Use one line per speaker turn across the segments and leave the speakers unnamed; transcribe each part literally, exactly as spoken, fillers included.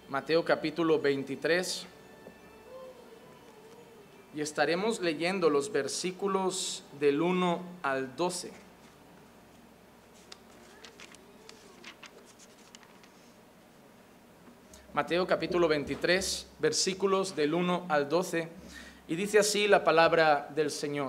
Mateo capítulo veintitrés, y estaremos leyendo los versículos del uno al doce. Mateo capítulo veintitrés, versículos del uno al doce, y dice así la palabra del Señor.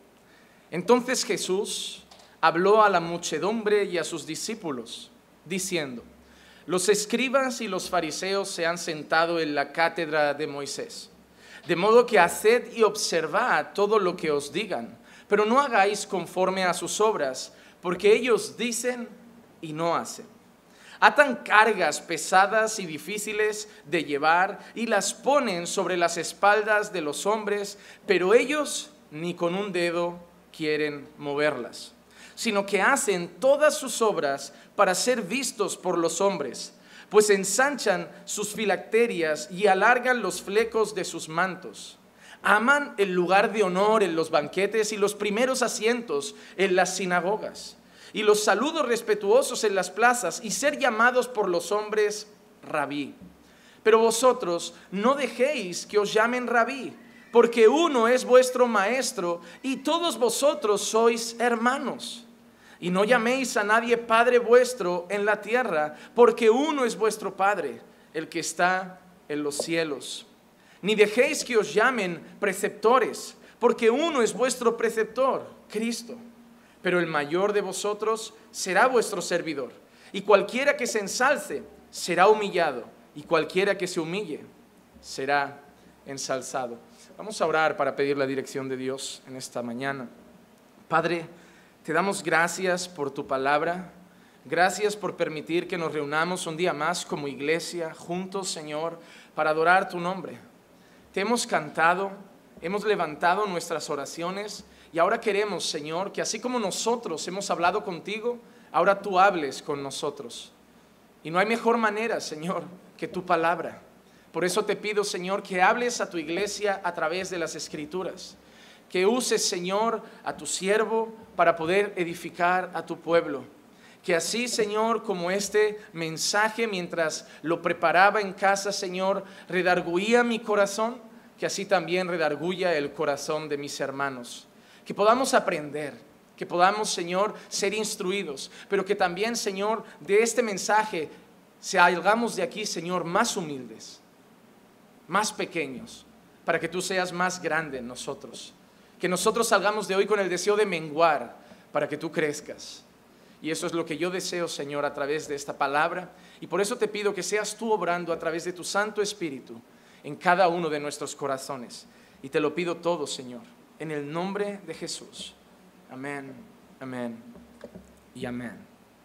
Entonces Jesús habló a la muchedumbre y a sus discípulos, diciendo: los escribas y los fariseos se han sentado en la cátedra de Moisés. De modo que haced y observad todo lo que os digan, pero no hagáis conforme a sus obras, porque ellos dicen y no hacen. Atan cargas pesadas y difíciles de llevar y las ponen sobre las espaldas de los hombres, pero ellos ni con un dedo quieren moverlas, sino que hacen todas sus obras para ser vistos por los hombres, pues ensanchan sus filacterias y alargan los flecos de sus mantos. Aman el lugar de honor en los banquetes y los primeros asientos en las sinagogas, y los saludos respetuosos en las plazas, y ser llamados por los hombres rabí. Pero vosotros no dejéis que os llamen rabí, porque uno es vuestro maestro, y todos vosotros sois hermanos. Y no llaméis a nadie Padre vuestro en la tierra, porque uno es vuestro Padre, el que está en los cielos. Ni dejéis que os llamen preceptores, porque uno es vuestro preceptor, Cristo. Pero el mayor de vosotros será vuestro servidor. Y cualquiera que se ensalce será humillado, y cualquiera que se humille será ensalzado. Vamos a orar para pedir la dirección de Dios en esta mañana. Padre, te damos gracias por tu palabra, gracias por permitir que nos reunamos un día más como iglesia, juntos, Señor, para adorar tu nombre. Te hemos cantado, hemos levantado nuestras oraciones y ahora queremos, Señor, que así como nosotros hemos hablado contigo, ahora tú hables con nosotros. Y no hay mejor manera, Señor, que tu palabra. Por eso te pido, Señor, que hables a tu iglesia a través de las Escrituras. Que uses, Señor, a tu siervo para poder edificar a tu pueblo. Que así, Señor, como este mensaje mientras lo preparaba en casa, Señor, redarguía mi corazón, que así también redarguya el corazón de mis hermanos. Que podamos aprender, que podamos, Señor, ser instruidos, pero que también, Señor, de este mensaje salgamos de aquí, Señor, más humildes, más pequeños, para que tú seas más grande en nosotros. Que nosotros salgamos de hoy con el deseo de menguar para que tú crezcas. Y eso es lo que yo deseo, Señor, a través de esta palabra. Y por eso te pido que seas tú obrando a través de tu Santo Espíritu en cada uno de nuestros corazones. Y te lo pido todo, Señor, en el nombre de Jesús. Amén, amén y amén.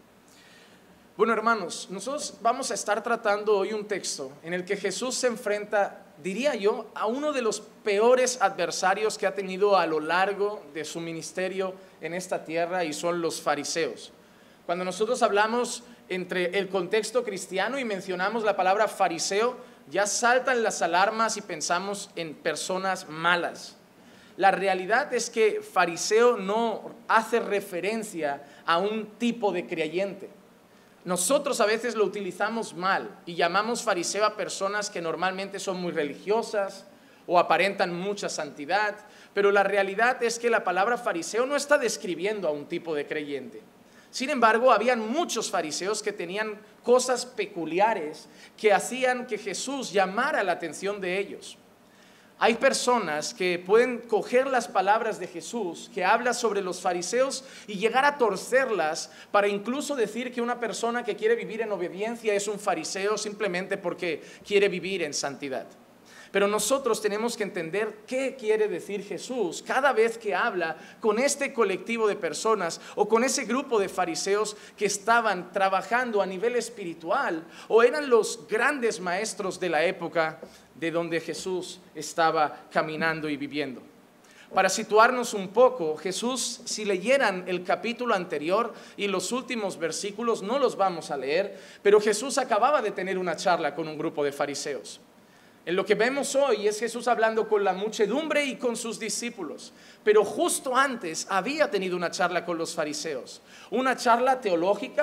Bueno, hermanos, nosotros vamos a estar tratando hoy un texto en el que Jesús se enfrenta, diría yo, a uno de los peores adversarios que ha tenido a lo largo de su ministerio en esta tierra, y son los fariseos. Cuando nosotros hablamos entre el contexto cristiano y mencionamos la palabra fariseo, ya saltan las alarmas y pensamos en personas malas. La realidad es que fariseo no hace referencia a un tipo de creyente. Nosotros a veces lo utilizamos mal y llamamos fariseo a personas que normalmente son muy religiosas o aparentan mucha santidad, pero la realidad es que la palabra fariseo no está describiendo a un tipo de creyente. Sin embargo, habían muchos fariseos que tenían cosas peculiares que hacían que Jesús llamara la atención de ellos. Hay personas que pueden coger las palabras de Jesús que habla sobre los fariseos y llegar a torcerlas para incluso decir que una persona que quiere vivir en obediencia es un fariseo simplemente porque quiere vivir en santidad. Pero nosotros tenemos que entender qué quiere decir Jesús cada vez que habla con este colectivo de personas o con ese grupo de fariseos que estaban trabajando a nivel espiritual o eran los grandes maestros de la época de donde Jesús estaba caminando y viviendo. Para situarnos un poco, Jesús, si leyeran el capítulo anterior y los últimos versículos, no los vamos a leer, pero Jesús acababa de tener una charla con un grupo de fariseos. En lo que vemos hoy es Jesús hablando con la muchedumbre y con sus discípulos, pero justo antes había tenido una charla con los fariseos, una charla teológica,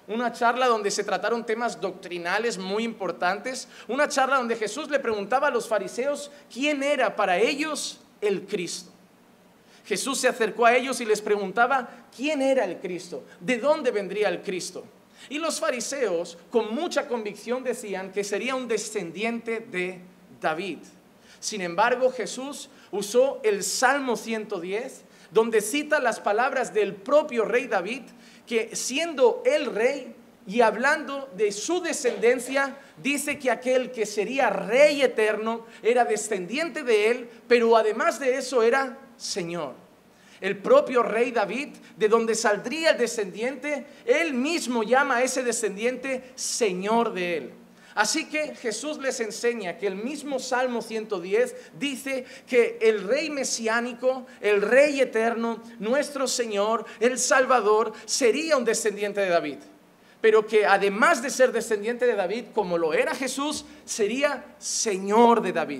una charla donde se trataron temas doctrinales muy importantes, una charla donde Jesús le preguntaba a los fariseos quién era para ellos el Cristo. Jesús se acercó a ellos y les preguntaba quién era el Cristo, de dónde vendría el Cristo. Y los fariseos con mucha convicción decían que sería un descendiente de David. Sin embargo, Jesús usó el Salmo ciento diez, donde cita las palabras del propio rey David, que siendo el rey y hablando de su descendencia, dice que aquel que sería rey eterno era descendiente de él, pero además de eso era Señor. El propio rey David, de donde saldría el descendiente, él mismo llama a ese descendiente Señor de él. Así que Jesús les enseña que el mismo Salmo ciento diez dice que el rey mesiánico, el rey eterno, nuestro Señor, el Salvador, sería un descendiente de David. Pero que además de ser descendiente de David, como lo era Jesús, sería Señor de David.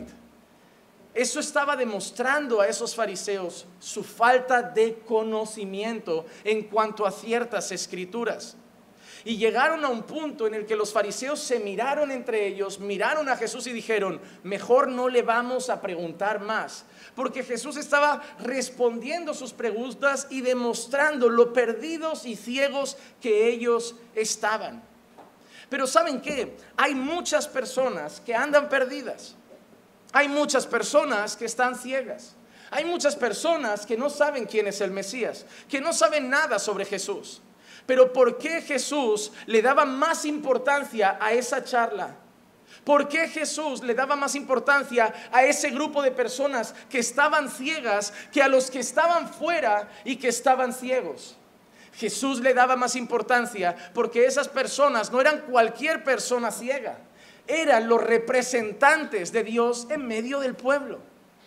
Eso estaba demostrando a esos fariseos su falta de conocimiento en cuanto a ciertas escrituras. Y llegaron a un punto en el que los fariseos se miraron entre ellos, miraron a Jesús y dijeron, mejor no le vamos a preguntar más. Porque Jesús estaba respondiendo sus preguntas y demostrando lo perdidos y ciegos que ellos estaban. Pero ¿saben qué? Hay muchas personas que andan perdidas. Hay muchas personas que están ciegas. Hay muchas personas que no saben quién es el Mesías, que no saben nada sobre Jesús. Pero ¿por qué Jesús le daba más importancia a esa charla? ¿Por qué Jesús le daba más importancia a ese grupo de personas que estaban ciegas que a los que estaban fuera y que estaban ciegos? Jesús le daba más importancia porque esas personas no eran cualquier persona ciega, eran los representantes de Dios en medio del pueblo.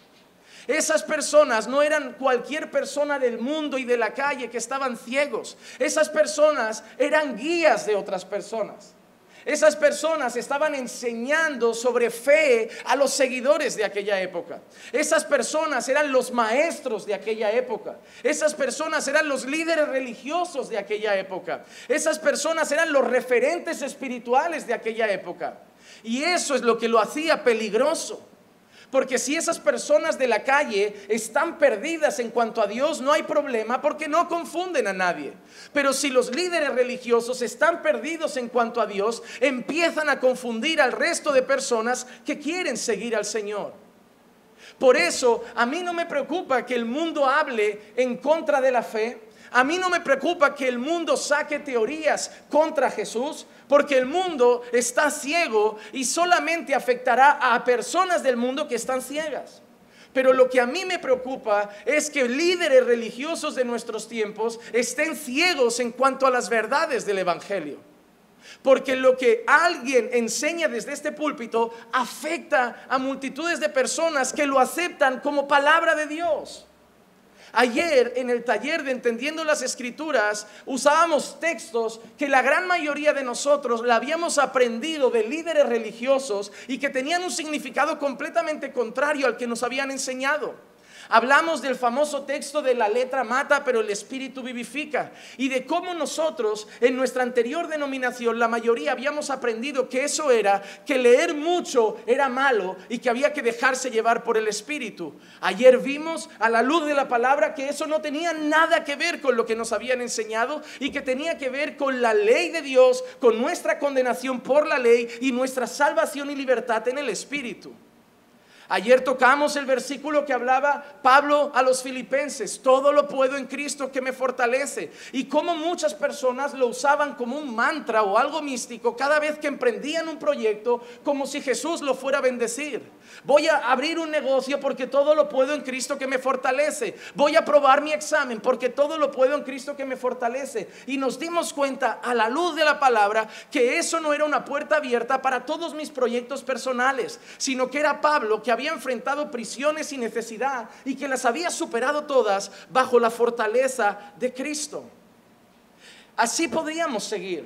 Esas personas no eran cualquier persona del mundo y de la calle que estaban ciegos. Esas personas eran guías de otras personas. Esas personas estaban enseñando sobre fe a los seguidores de aquella época. Esas personas eran los maestros de aquella época. Esas personas eran los líderes religiosos de aquella época. Esas personas eran los referentes espirituales de aquella época. Y eso es lo que lo hacía peligroso. Porque si esas personas de la calle están perdidas en cuanto a Dios, no hay problema porque no confunden a nadie. Pero si los líderes religiosos están perdidos en cuanto a Dios, empiezan a confundir al resto de personas que quieren seguir al Señor. Por eso, a mí no me preocupa que el mundo hable en contra de la fe. A mí no me preocupa que el mundo saque teorías contra Jesús, porque el mundo está ciego y solamente afectará a personas del mundo que están ciegas. Pero lo que a mí me preocupa es que líderes religiosos de nuestros tiempos estén ciegos en cuanto a las verdades del Evangelio. Porque lo que alguien enseña desde este púlpito afecta a multitudes de personas que lo aceptan como palabra de Dios. Ayer en el taller de Entendiendo las Escrituras usábamos textos que la gran mayoría de nosotros la habíamos aprendido de líderes religiosos y que tenían un significado completamente contrario al que nos habían enseñado. Hablamos del famoso texto de la letra mata, pero el espíritu vivifica. Y de cómo nosotros, en nuestra anterior denominación, la mayoría habíamos aprendido que eso era, que leer mucho era malo y que había que dejarse llevar por el espíritu. Ayer vimos a la luz de la palabra que eso no tenía nada que ver con lo que nos habían enseñado y que tenía que ver con la ley de Dios, con nuestra condenación por la ley y nuestra salvación y libertad en el espíritu. Ayer tocamos el versículo que hablaba Pablo a los filipenses, todo lo puedo en Cristo que me fortalece, y cómo muchas personas lo usaban como un mantra o algo místico cada vez que emprendían un proyecto, como si Jesús lo fuera a bendecir. Voy a abrir un negocio porque todo lo puedo en Cristo que me fortalece. Voy a aprobar mi examen porque todo lo puedo en Cristo que me fortalece. Y nos dimos cuenta a la luz de la palabra que eso no era una puerta abierta para todos mis proyectos personales, sino que era Pablo que había enfrentado prisiones y necesidad y que las había superado todas bajo la fortaleza de Cristo. Así podríamos seguir.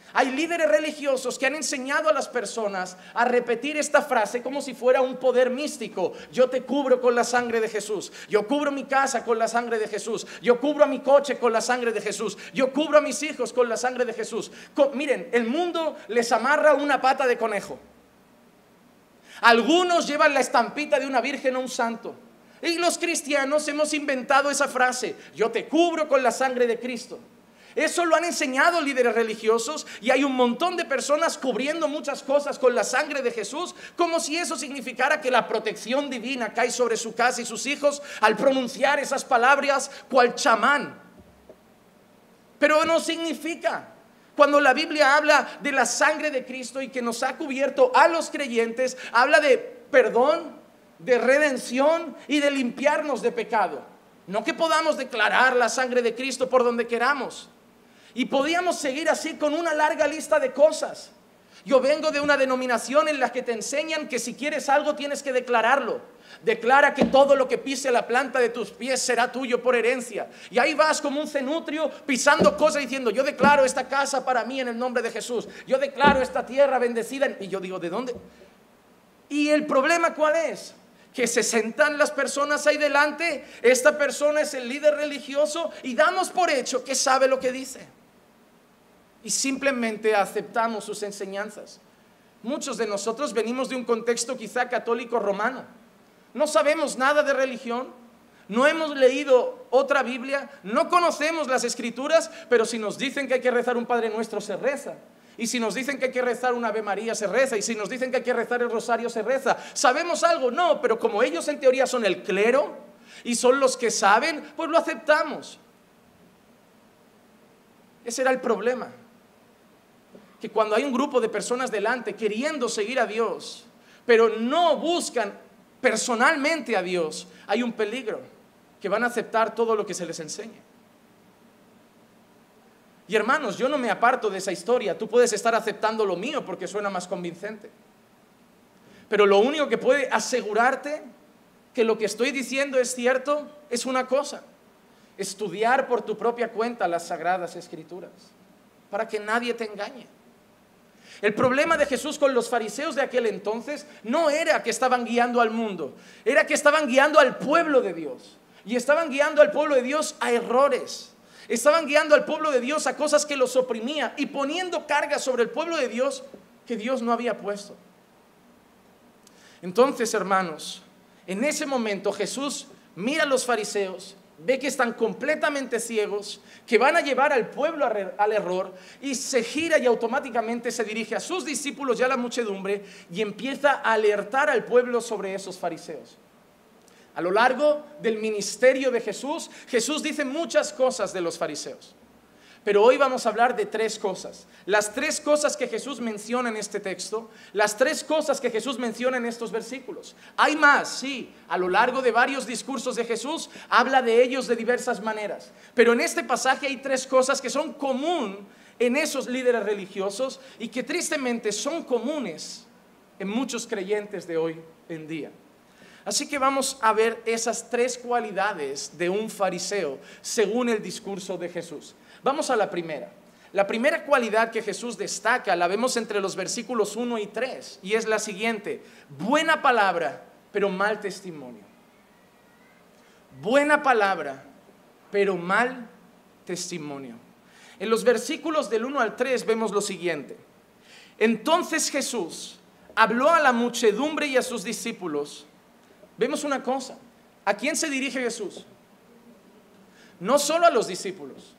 Hay líderes religiosos que han enseñado a las personas a repetir esta frase como si fuera un poder místico. Yo te cubro con la sangre de Jesús. Yo cubro mi casa con la sangre de Jesús. Yo cubro a mi coche con la sangre de Jesús. Yo cubro a mis hijos con la sangre de Jesús. Con, miren, el mundo les amarra una pata de conejo. Algunos llevan la estampita de una virgen o un santo. Y los cristianos hemos inventado esa frase. Yo te cubro con la sangre de Cristo. Eso lo han enseñado líderes religiosos y hay un montón de personas cubriendo muchas cosas con la sangre de Jesús, como si eso significara que la protección divina cae sobre su casa y sus hijos al pronunciar esas palabras cual chamán. Pero no significa. Cuando la Biblia habla de la sangre de Cristo y que nos ha cubierto a los creyentes, habla de perdón, de redención y de limpiarnos de pecado. No que podamos declarar la sangre de Cristo por donde queramos. Y podíamos seguir así con una larga lista de cosas. Yo vengo de una denominación en la que te enseñan que si quieres algo tienes que declararlo. Declara que todo lo que pise la planta de tus pies será tuyo por herencia. Y ahí vas como un cenutrio pisando cosas diciendo, yo declaro esta casa para mí en el nombre de Jesús. Yo declaro esta tierra bendecida. Y yo digo, ¿de dónde? ¿Y el problema cuál es? Que se sentan las personas ahí delante, esta persona es el líder religioso y damos por hecho que sabe lo que dice. Y simplemente aceptamos sus enseñanzas. Muchos de nosotros venimos de un contexto quizá católico romano. No sabemos nada de religión, no hemos leído otra Biblia, no conocemos las Escrituras, pero si nos dicen que hay que rezar un Padre Nuestro, se reza. Y si nos dicen que hay que rezar una Ave María, se reza. Y si nos dicen que hay que rezar el rosario, se reza. ¿Sabemos algo? No, pero como ellos en teoría son el clero y son los que saben, pues lo aceptamos. Ese era el problema. Que cuando hay un grupo de personas delante queriendo seguir a Dios, pero no buscan personalmente a Dios, hay un peligro, que van a aceptar todo lo que se les enseñe. Y hermanos, yo no me aparto de esa historia. Tú puedes estar aceptando lo mío porque suena más convincente. Pero lo único que puede asegurarte que lo que estoy diciendo es cierto es una cosa: estudiar por tu propia cuenta las Sagradas Escrituras, para que nadie te engañe. El problema de Jesús con los fariseos de aquel entonces no era que estaban guiando al mundo, era que estaban guiando al pueblo de Dios. Y estaban guiando al pueblo de Dios a errores. Estaban guiando al pueblo de Dios a cosas que los oprimía y poniendo cargas sobre el pueblo de Dios que Dios no había puesto. Entonces, hermanos, en ese momento Jesús mira a los fariseos, ve que están completamente ciegos, que van a llevar al pueblo al error, y se gira y automáticamente se dirige a sus discípulos y a la muchedumbre y empieza a alertar al pueblo sobre esos fariseos. A lo largo del ministerio de Jesús, Jesús dice muchas cosas de los fariseos. Pero hoy vamos a hablar de tres cosas. Las tres cosas que Jesús menciona en este texto, las tres cosas que Jesús menciona en estos versículos. Hay más, sí, a lo largo de varios discursos de Jesús, habla de ellos de diversas maneras. Pero en este pasaje hay tres cosas que son común en esos líderes religiosos y que tristemente son comunes en muchos creyentes de hoy en día. Así que vamos a ver esas tres cualidades de un fariseo según el discurso de Jesús. Vamos a la primera. La primera cualidad que Jesús destaca la vemos entre los versículos uno y tres y es la siguiente: buena palabra, pero mal testimonio. Buena palabra, pero mal testimonio. En los versículos del uno al tres vemos lo siguiente: entonces Jesús habló a la muchedumbre y a sus discípulos. Vemos una cosa: ¿a quién se dirige Jesús? No solo a los discípulos,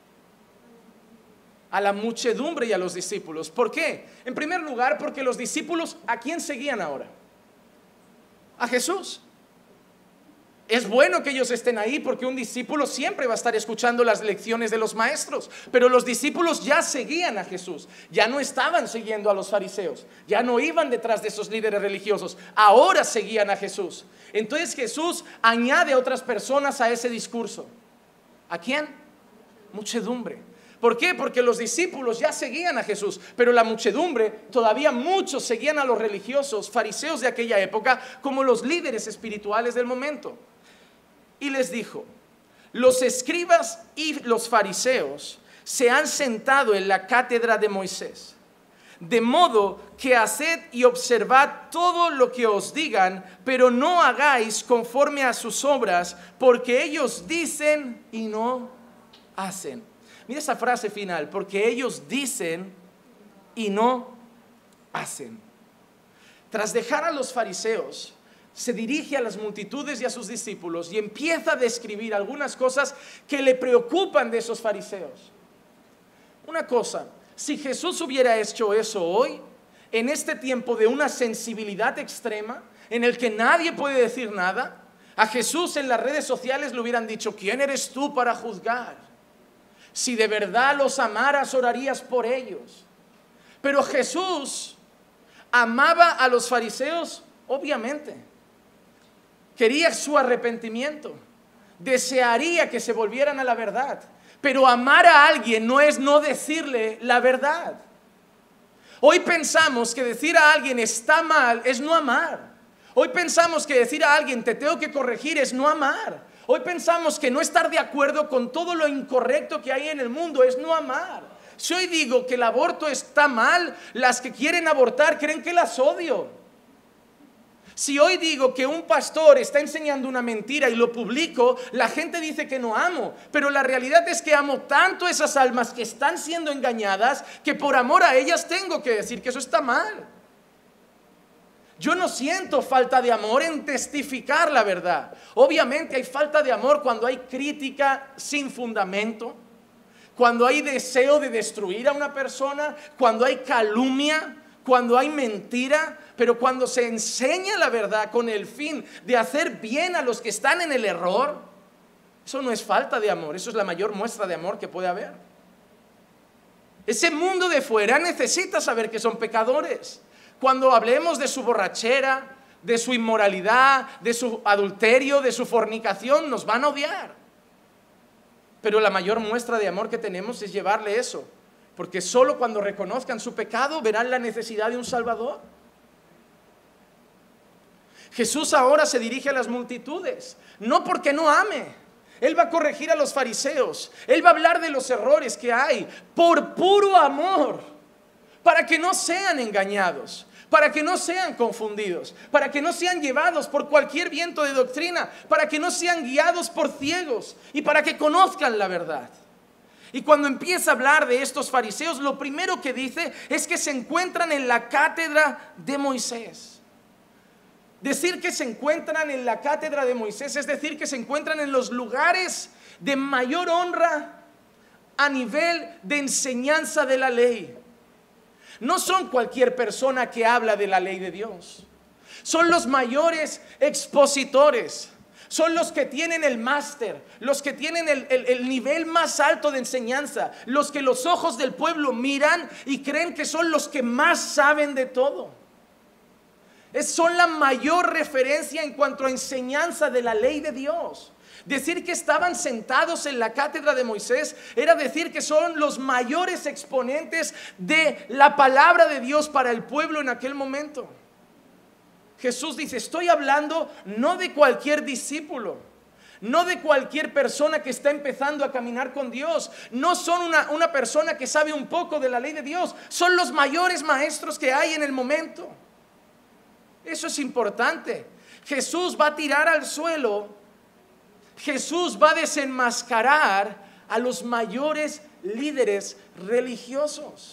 a la muchedumbre y a los discípulos. ¿Por qué? En primer lugar, porque los discípulos, ¿a quién seguían ahora? A Jesús. Es bueno que ellos estén ahí porque un discípulo siempre va a estar escuchando las lecciones de los maestros. Pero los discípulos ya seguían a Jesús, ya no estaban siguiendo a los fariseos, ya no iban detrás de esos líderes religiosos, ahora seguían a Jesús. Entonces Jesús añade a otras personas a ese discurso. ¿A quién? Muchedumbre. ¿Por qué? Porque los discípulos ya seguían a Jesús, pero la muchedumbre, todavía muchos seguían a los religiosos, fariseos de aquella época, como los líderes espirituales del momento. Y les dijo: los escribas y los fariseos se han sentado en la cátedra de Moisés. De modo que haced y observad todo lo que os digan, pero no hagáis conforme a sus obras, porque ellos dicen y no hacen. Mira esa frase final, porque ellos dicen y no hacen. Tras dejar a los fariseos, se dirige a las multitudes y a sus discípulos y empieza a describir algunas cosas que le preocupan de esos fariseos. Una cosa, si Jesús hubiera hecho eso hoy, en este tiempo de una sensibilidad extrema, en el que nadie puede decir nada, a Jesús en las redes sociales le hubieran dicho: ¿quién eres tú para juzgar? Si de verdad los amaras, orarías por ellos. Pero Jesús amaba a los fariseos, obviamente. Quería su arrepentimiento, desearía que se volvieran a la verdad. Pero amar a alguien no es no decirle la verdad. Hoy pensamos que decir a alguien está mal es no amar. Hoy pensamos que decir a alguien te tengo que corregir es no amar. Hoy pensamos que no estar de acuerdo con todo lo incorrecto que hay en el mundo es no amar. Si hoy digo que el aborto está mal, las que quieren abortar creen que las odio. Si hoy digo que un pastor está enseñando una mentira y lo publico, la gente dice que no amo. Pero la realidad es que amo tanto esas almas que están siendo engañadas, que por amor a ellas tengo que decir que eso está mal. Yo no siento falta de amor en testificar la verdad. Obviamente hay falta de amor cuando hay crítica sin fundamento, cuando hay deseo de destruir a una persona, cuando hay calumnia, cuando hay mentira. Pero cuando se enseña la verdad con el fin de hacer bien a los que están en el error, eso no es falta de amor, eso es la mayor muestra de amor que puede haber. Ese mundo de fuera necesita saber que son pecadores. Cuando hablemos de su borrachera, de su inmoralidad, de su adulterio, de su fornicación, nos van a odiar. Pero la mayor muestra de amor que tenemos es llevarle eso, porque solo cuando reconozcan su pecado verán la necesidad de un Salvador. Jesús ahora se dirige a las multitudes, no porque no ame. Él va a corregir a los fariseos, Él va a hablar de los errores que hay por puro amor, para que no sean engañados, para que no sean confundidos, para que no sean llevados por cualquier viento de doctrina, para que no sean guiados por ciegos y para que conozcan la verdad. Y cuando empieza a hablar de estos fariseos, lo primero que dice es que se encuentran en la cátedra de Moisés. Decir que se encuentran en la cátedra de Moisés es decir que se encuentran en los lugares de mayor honra a nivel de enseñanza de la ley. No son cualquier persona que habla de la ley de Dios. Son los mayores expositores. Son los que tienen el máster, los que tienen el, el, el nivel más alto de enseñanza, los que los ojos del pueblo miran y creen que son los que más saben de todo. Es, son la mayor referencia en cuanto a enseñanza de la ley de Dios. Decir que estaban sentados en la cátedra de Moisés era decir que son los mayores exponentes de la palabra de Dios para el pueblo en aquel momento. Jesús dice: estoy hablando no de cualquier discípulo, no de cualquier persona que está empezando a caminar con Dios. No son una, una persona que sabe un poco de la ley de Dios. Son los mayores maestros que hay en el momento. Eso es importante. Jesús va a tirar al suelo, Jesús va a desenmascarar a los mayores líderes religiosos.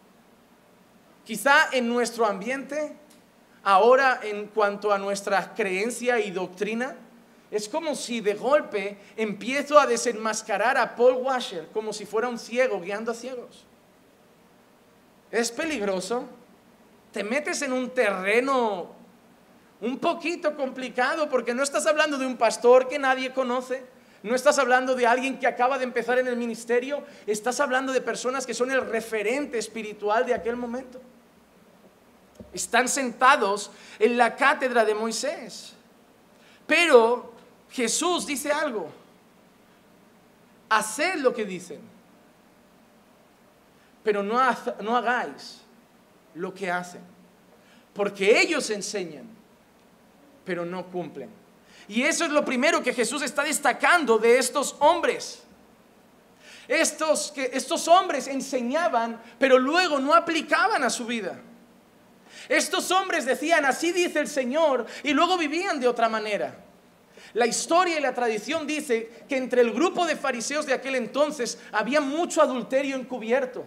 Quizá en nuestro ambiente, ahora en cuanto a nuestra creencia y doctrina, es como si de golpe empiezo a desenmascarar a Paul Washer como si fuera un ciego guiando a ciegos. Es peligroso. Te metes en un terreno un poquito complicado porque no estás hablando de un pastor que nadie conoce, no estás hablando de alguien que acaba de empezar en el ministerio, estás hablando de personas que son el referente espiritual de aquel momento. Están sentados en la cátedra de Moisés. Pero Jesús dice algo: haced lo que dicen, pero no, ha, no hagáis lo que hacen, porque ellos enseñan, pero no cumplen. Y eso es lo primero que Jesús está destacando de estos hombres. estos, que estos hombres enseñaban, pero luego no aplicaban a su vida. Estos hombres decían, así dice el Señor, y luego vivían de otra manera. La historia y la tradición dice que entre el grupo de fariseos de aquel entonces había mucho adulterio encubierto.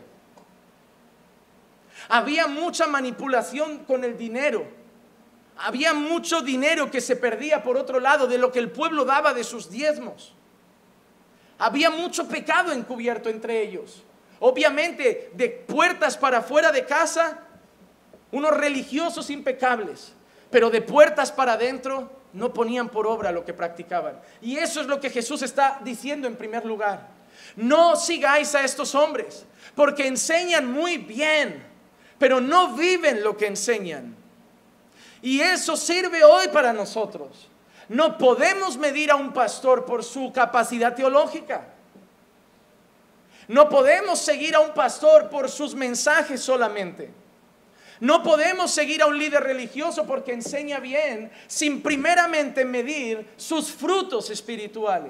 Había mucha manipulación con el dinero. Había mucho dinero que se perdía por otro lado de lo que el pueblo daba de sus diezmos. Había mucho pecado encubierto entre ellos. Obviamente, de puertas para afuera de casa, unos religiosos impecables, pero de puertas para adentro no ponían por obra lo que practicaban. Y eso es lo que Jesús está diciendo en primer lugar. No sigáis a estos hombres, porque enseñan muy bien, pero no viven lo que enseñan. Y eso sirve hoy para nosotros. No podemos medir a un pastor por su capacidad teológica. No podemos seguir a un pastor por sus mensajes solamente. No podemos seguir a un líder religioso porque enseña bien, sin primeramente medir sus frutos espirituales.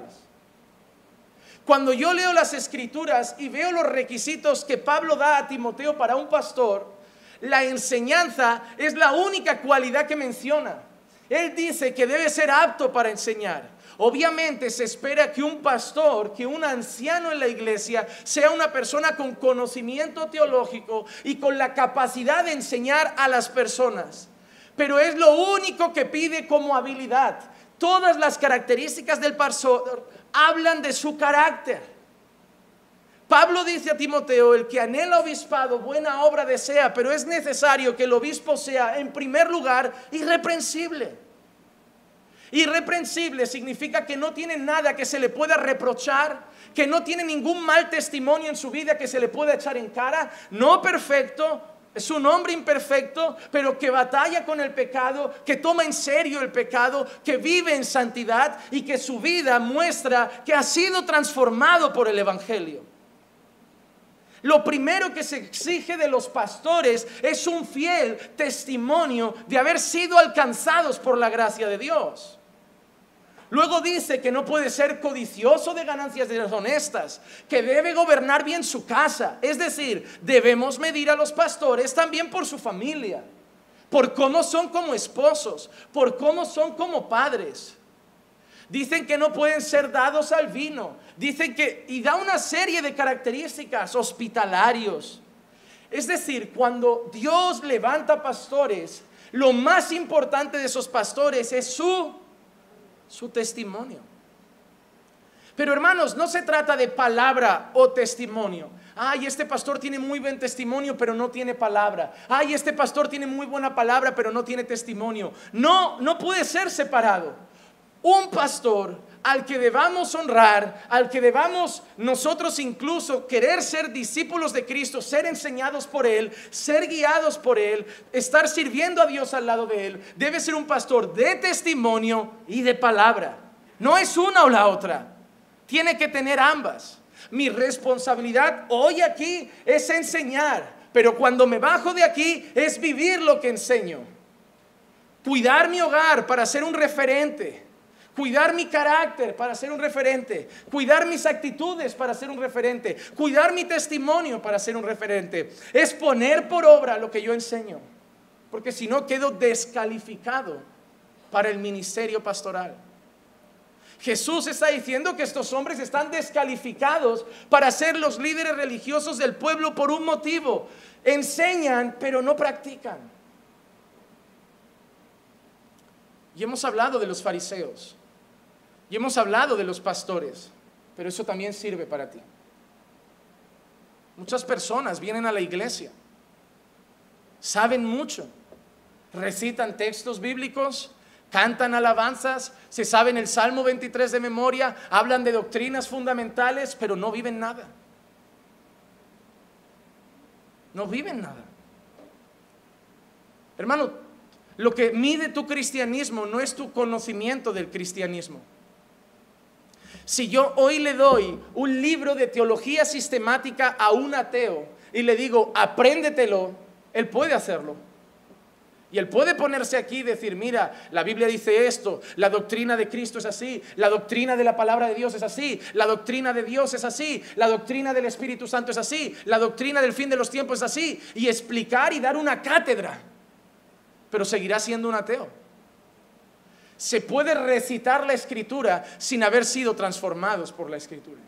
Cuando yo leo las Escrituras y veo los requisitos que Pablo da a Timoteo para un pastor, la enseñanza es la única cualidad que menciona. Él dice que debe ser apto para enseñar. Obviamente se espera que un pastor, que un anciano en la iglesia sea una persona con conocimiento teológico y con la capacidad de enseñar a las personas. Pero es lo único que pide como habilidad. Todas las características del pastor hablan de su carácter. Pablo dice a Timoteo, el que anhela obispado, buena obra desea, pero es necesario que el obispo sea, en primer lugar, irreprensible. Irreprensible significa que no tiene nada que se le pueda reprochar, que no tiene ningún mal testimonio en su vida que se le pueda echar en cara. No perfecto, es un hombre imperfecto, pero que batalla con el pecado, que toma en serio el pecado, que vive en santidad y que su vida muestra que ha sido transformado por el Evangelio. Lo primero que se exige de los pastores es un fiel testimonio de haber sido alcanzados por la gracia de Dios. Luego dice que no puede ser codicioso de ganancias deshonestas, que debe gobernar bien su casa. Es decir, debemos medir a los pastores también por su familia, por cómo son como esposos, por cómo son como padres. Dicen que no pueden ser dados al vino. Dicen que, y da una serie de características, hospitalarios. Es decir, cuando Dios levanta pastores, lo más importante de esos pastores es su, su testimonio. Pero hermanos, no se trata de palabra o testimonio. Ay, este pastor tiene muy buen testimonio, pero no tiene palabra. Ay, este pastor tiene muy buena palabra, pero no tiene testimonio. No, no puede ser separado. Un pastor al que debamos honrar, al que debamos nosotros incluso querer ser discípulos de Cristo, ser enseñados por Él, ser guiados por Él, estar sirviendo a Dios al lado de Él, debe ser un pastor de testimonio y de palabra. No es una o la otra, tiene que tener ambas. Mi responsabilidad hoy aquí es enseñar, pero cuando me bajo de aquí es vivir lo que enseño. Cuidar mi hogar para ser un referente. Cuidar mi carácter para ser un referente. Cuidar mis actitudes para ser un referente. Cuidar mi testimonio para ser un referente. Es poner por obra lo que yo enseño. Porque si no quedo descalificado para el ministerio pastoral. Jesús está diciendo que estos hombres están descalificados para ser los líderes religiosos del pueblo por un motivo. Enseñan, pero no practican. Y hemos hablado de los fariseos. Y hemos hablado de los pastores, pero eso también sirve para ti. Muchas personas vienen a la iglesia, saben mucho, recitan textos bíblicos, cantan alabanzas, se saben el Salmo veintitrés de memoria, hablan de doctrinas fundamentales, pero no viven nada. No viven nada. Hermano, lo que mide tu cristianismo no es tu conocimiento del cristianismo. Si yo hoy le doy un libro de teología sistemática a un ateo y le digo, apréndetelo, él puede hacerlo. Y él puede ponerse aquí y decir, mira, la Biblia dice esto, la doctrina de Cristo es así, la doctrina de la palabra de Dios es así, la doctrina de Dios es así, la doctrina del Espíritu Santo es así, la doctrina del fin de los tiempos es así, y explicar y dar una cátedra, pero seguirá siendo un ateo. Se puede recitar la Escritura sin haber sido transformados por la Escritura.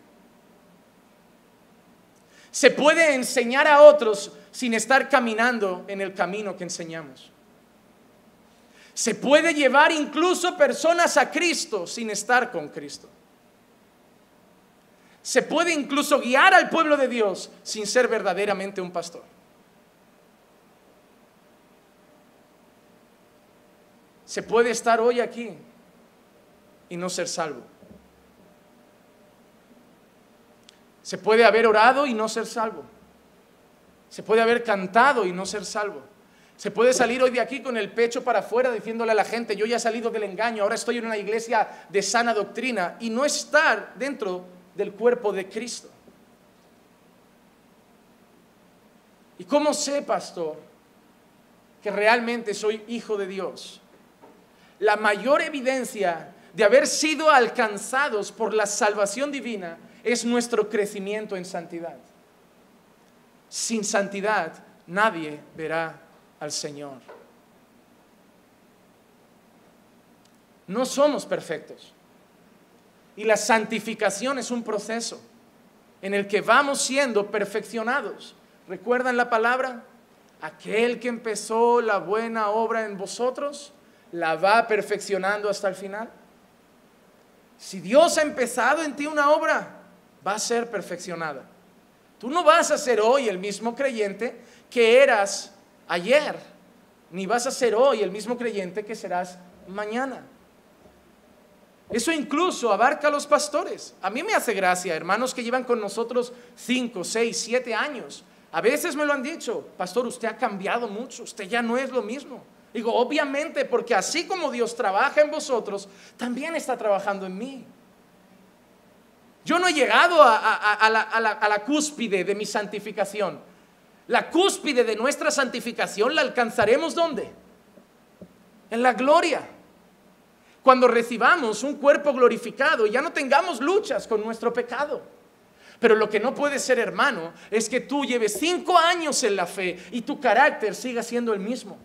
Se puede enseñar a otros sin estar caminando en el camino que enseñamos. Se puede llevar incluso personas a Cristo sin estar con Cristo. Se puede incluso guiar al pueblo de Dios sin ser verdaderamente un pastor. Se puede estar hoy aquí y no ser salvo. Se puede haber orado y no ser salvo. Se puede haber cantado y no ser salvo. Se puede salir hoy de aquí con el pecho para afuera diciéndole a la gente, yo ya he salido del engaño, ahora estoy en una iglesia de sana doctrina, y no estar dentro del cuerpo de Cristo. ¿Y cómo sé, pastor, que realmente soy hijo de Dios? La mayor evidencia de haber sido alcanzados por la salvación divina es nuestro crecimiento en santidad. Sin santidad nadie verá al Señor. No somos perfectos. Y la santificación es un proceso en el que vamos siendo perfeccionados. ¿Recuerdan la palabra? Aquel que empezó la buena obra en vosotros, la va perfeccionando hasta el final. Si Dios ha empezado en ti una obra, va a ser perfeccionada. Tú no vas a ser hoy el mismo creyente que eras ayer, ni vas a ser hoy el mismo creyente que serás mañana. Eso incluso abarca a los pastores. A mí me hace gracia, hermanos que llevan con nosotros cinco, seis, siete años. A veces me lo han dicho, pastor, usted ha cambiado mucho, usted ya no es lo mismo. Digo, obviamente, porque así como Dios trabaja en vosotros, también está trabajando en mí. Yo no he llegado a, a, a, la, a, la, a la cúspide de mi santificación. La cúspide de nuestra santificación la alcanzaremos ¿dónde? En la gloria. Cuando recibamos un cuerpo glorificado y ya no tengamos luchas con nuestro pecado. Pero lo que no puede ser, hermano, es que tú lleves cinco años en la fe y tu carácter siga siendo el mismo.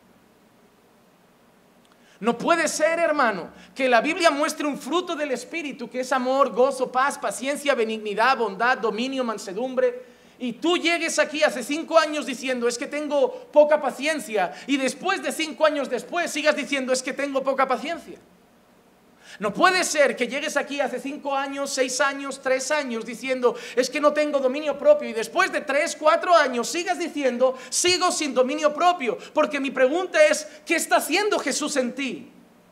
No puede ser, hermano, que la Biblia muestre un fruto del Espíritu, que es amor, gozo, paz, paciencia, benignidad, bondad, dominio, mansedumbre, y tú llegues aquí hace cinco años diciendo, es que tengo poca paciencia, y después de cinco años después sigas diciendo, es que tengo poca paciencia. No puede ser que llegues aquí hace cinco años, seis años, tres años diciendo, es que no tengo dominio propio, y después de tres, cuatro años sigas diciendo, sigo sin dominio propio. Porque mi pregunta es, ¿qué está haciendo Jesús en ti?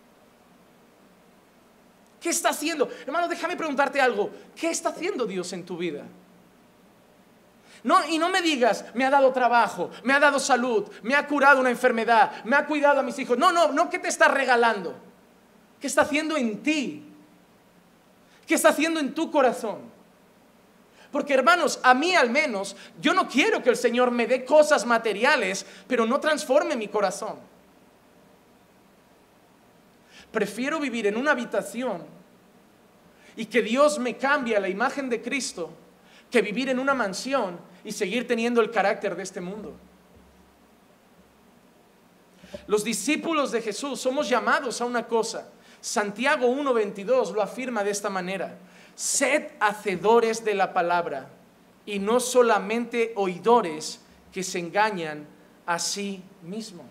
¿Qué está haciendo? Hermano, déjame preguntarte algo. ¿Qué está haciendo Dios en tu vida? No, y no me digas, me ha dado trabajo, me ha dado salud, me ha curado una enfermedad, me ha cuidado a mis hijos. No, no, no, ¿qué te está regalando? ¿Qué está haciendo en ti? ¿Qué está haciendo en tu corazón? Porque, hermanos, a mí al menos, yo no quiero que el Señor me dé cosas materiales, pero no transforme mi corazón. Prefiero vivir en una habitación y que Dios me cambie a la imagen de Cristo, que vivir en una mansión y seguir teniendo el carácter de este mundo. Los discípulos de Jesús somos llamados a una cosa. Santiago uno veintidós lo afirma de esta manera: sed hacedores de la palabra y no solamente oidores que se engañan a sí mismos.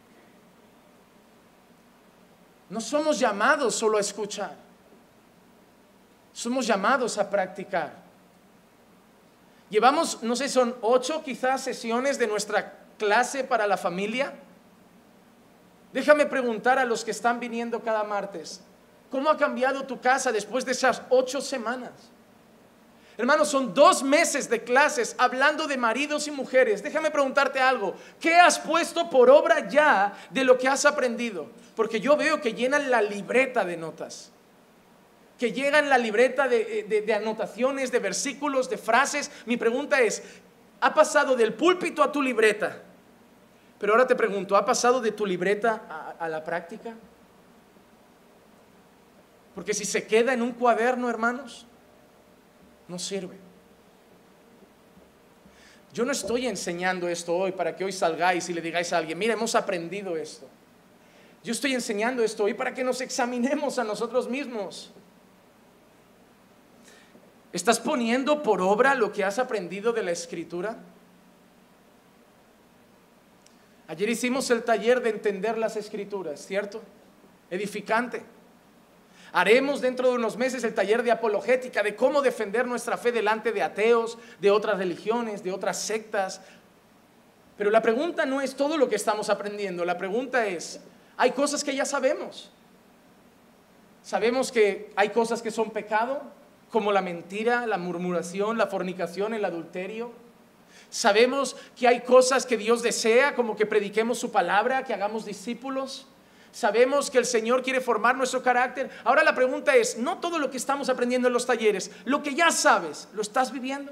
No somos llamados solo a escuchar, somos llamados a practicar. Llevamos, no sé, son ocho quizás sesiones de nuestra clase para la familia. Déjame preguntar a los que están viniendo cada martes, ¿cómo ha cambiado tu casa después de esas ocho semanas? Hermanos, son dos meses de clases hablando de maridos y mujeres. Déjame preguntarte algo, ¿qué has puesto por obra ya de lo que has aprendido? Porque yo veo que llenan la libreta de notas, que llegan la libreta de, de, de anotaciones, de versículos, de frases. Mi pregunta es, ¿ha pasado del púlpito a tu libreta? Pero ahora te pregunto, ¿ha pasado de tu libreta a, a la práctica? Porque si se queda en un cuaderno, hermanos, no sirve. Yo no estoy enseñando esto hoy para que hoy salgáis y le digáis a alguien, mira, hemos aprendido esto. Yo estoy enseñando esto hoy para que nos examinemos a nosotros mismos. ¿Estás poniendo por obra lo que has aprendido de la Escritura? Ayer hicimos el taller de entender las Escrituras, ¿cierto? Edificante. Haremos dentro de unos meses el taller de apologética, de cómo defender nuestra fe delante de ateos, de otras religiones, de otras sectas. Pero la pregunta no es todo lo que estamos aprendiendo, la pregunta es, hay cosas que ya sabemos. Sabemos que hay cosas que son pecado, como la mentira, la murmuración, la fornicación, el adulterio. Sabemos que hay cosas que Dios desea, como que prediquemos su palabra, que hagamos discípulos. Sabemos que el Señor quiere formar nuestro carácter. Ahora la pregunta es, no todo lo que estamos aprendiendo en los talleres, lo que ya sabes, ¿lo estás viviendo?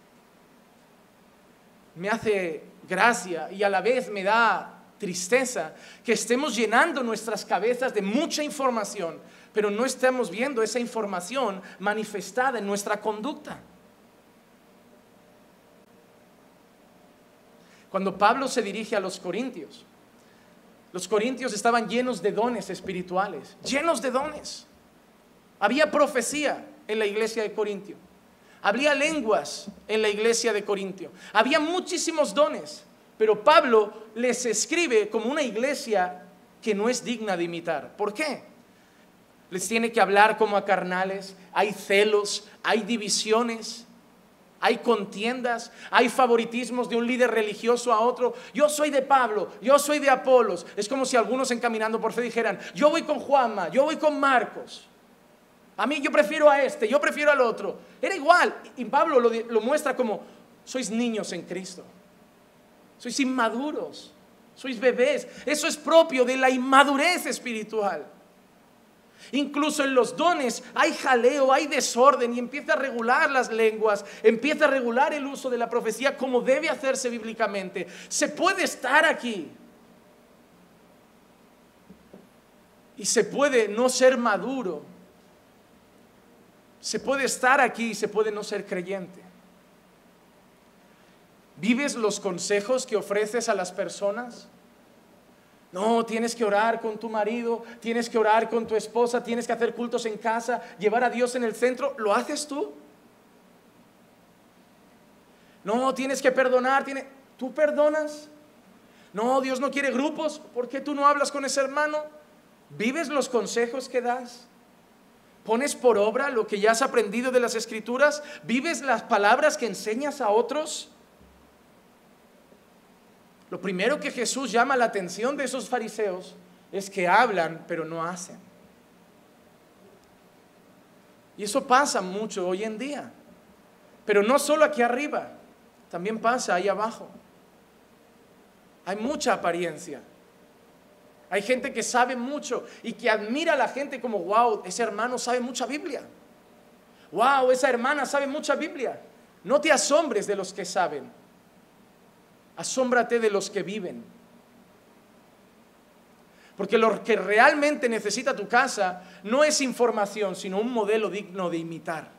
Me hace gracia y a la vez me da tristeza que estemos llenando nuestras cabezas de mucha información, pero no estamos viendo esa información manifestada en nuestra conducta. Cuando Pablo se dirige a los corintios, los corintios estaban llenos de dones espirituales, llenos de dones. Había profecía en la iglesia de Corintio, había lenguas en la iglesia de Corintio, había muchísimos dones, pero Pablo les escribe como una iglesia que no es digna de imitar. ¿Por qué? Les tiene que hablar como a carnales, hay celos, hay divisiones, hay contiendas, hay favoritismos de un líder religioso a otro. Yo soy de Pablo, yo soy de Apolos. Es como si algunos encaminando por fe dijeran, yo voy con Juanma, yo voy con Marcos. A mí yo prefiero a este, yo prefiero al otro. Era igual, y Pablo lo, lo muestra como, sois niños en Cristo, sois inmaduros, sois bebés. Eso es propio de la inmadurez espiritual. Incluso en los dones hay jaleo, hay desorden y empieza a regular las lenguas, empieza a regular el uso de la profecía como debe hacerse bíblicamente. Se puede estar aquí y se puede no ser maduro. Se puede estar aquí y se puede no ser creyente. ¿Vives los consejos que ofreces a las personas? No, tienes que orar con tu marido, tienes que orar con tu esposa, tienes que hacer cultos en casa, llevar a Dios en el centro. ¿Lo haces tú? No, tienes que perdonar. ¿Tienes... ¿Tú perdonas? No, Dios no quiere grupos. ¿Por qué tú no hablas con ese hermano? ¿Vives los consejos que das? ¿Pones por obra lo que ya has aprendido de las Escrituras? ¿Vives las palabras que enseñas a otros? Lo primero que Jesús llama la atención de esos fariseos es que hablan pero no hacen. Y eso pasa mucho hoy en día. Pero no solo aquí arriba, también pasa ahí abajo. Hay mucha apariencia. Hay gente que sabe mucho y que admira a la gente como, wow, ese hermano sabe mucha Biblia. Wow, esa hermana sabe mucha Biblia. No te asombres de los que saben. Asómbrate de los que viven. Porque lo que realmente necesita tu casa no es información, sino un modelo digno de imitar.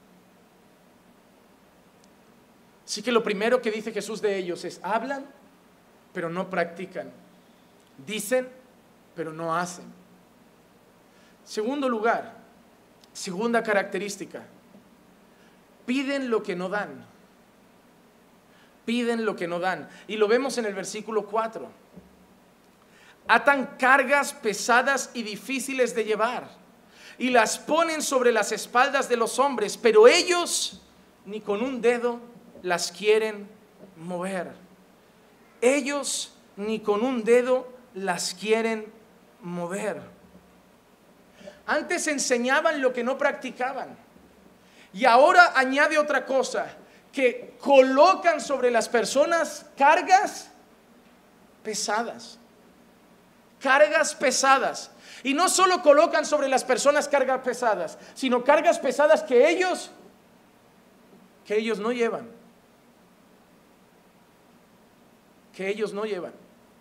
Así que lo primero que dice Jesús de ellos es, hablan, pero no practican. Dicen, pero no hacen. Segundo lugar, segunda característica, piden lo que no dan. Piden lo que no dan. Y lo vemos en el versículo cuatro. Atan cargas pesadas y difíciles de llevar y las ponen sobre las espaldas de los hombres, pero ellos ni con un dedo las quieren mover. Ellos ni con un dedo las quieren mover. Antes enseñaban lo que no practicaban y ahora añade otra cosa, que colocan sobre las personas cargas pesadas. Cargas pesadas. Y no solo colocan sobre las personas cargas pesadas, sino cargas pesadas que ellos, que ellos no llevan. Que ellos no llevan.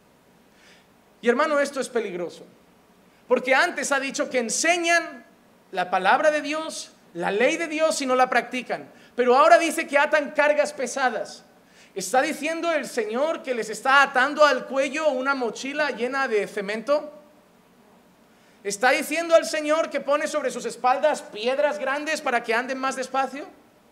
Y hermano, esto es peligroso, porque antes ha dicho que enseñan la palabra de Dios, la ley de Dios, y no la practican. Pero ahora dice que atan cargas pesadas. ¿Está diciendo el Señor que les está atando al cuello una mochila llena de cemento? ¿Está diciendo al Señor que pone sobre sus espaldas piedras grandes para que anden más despacio?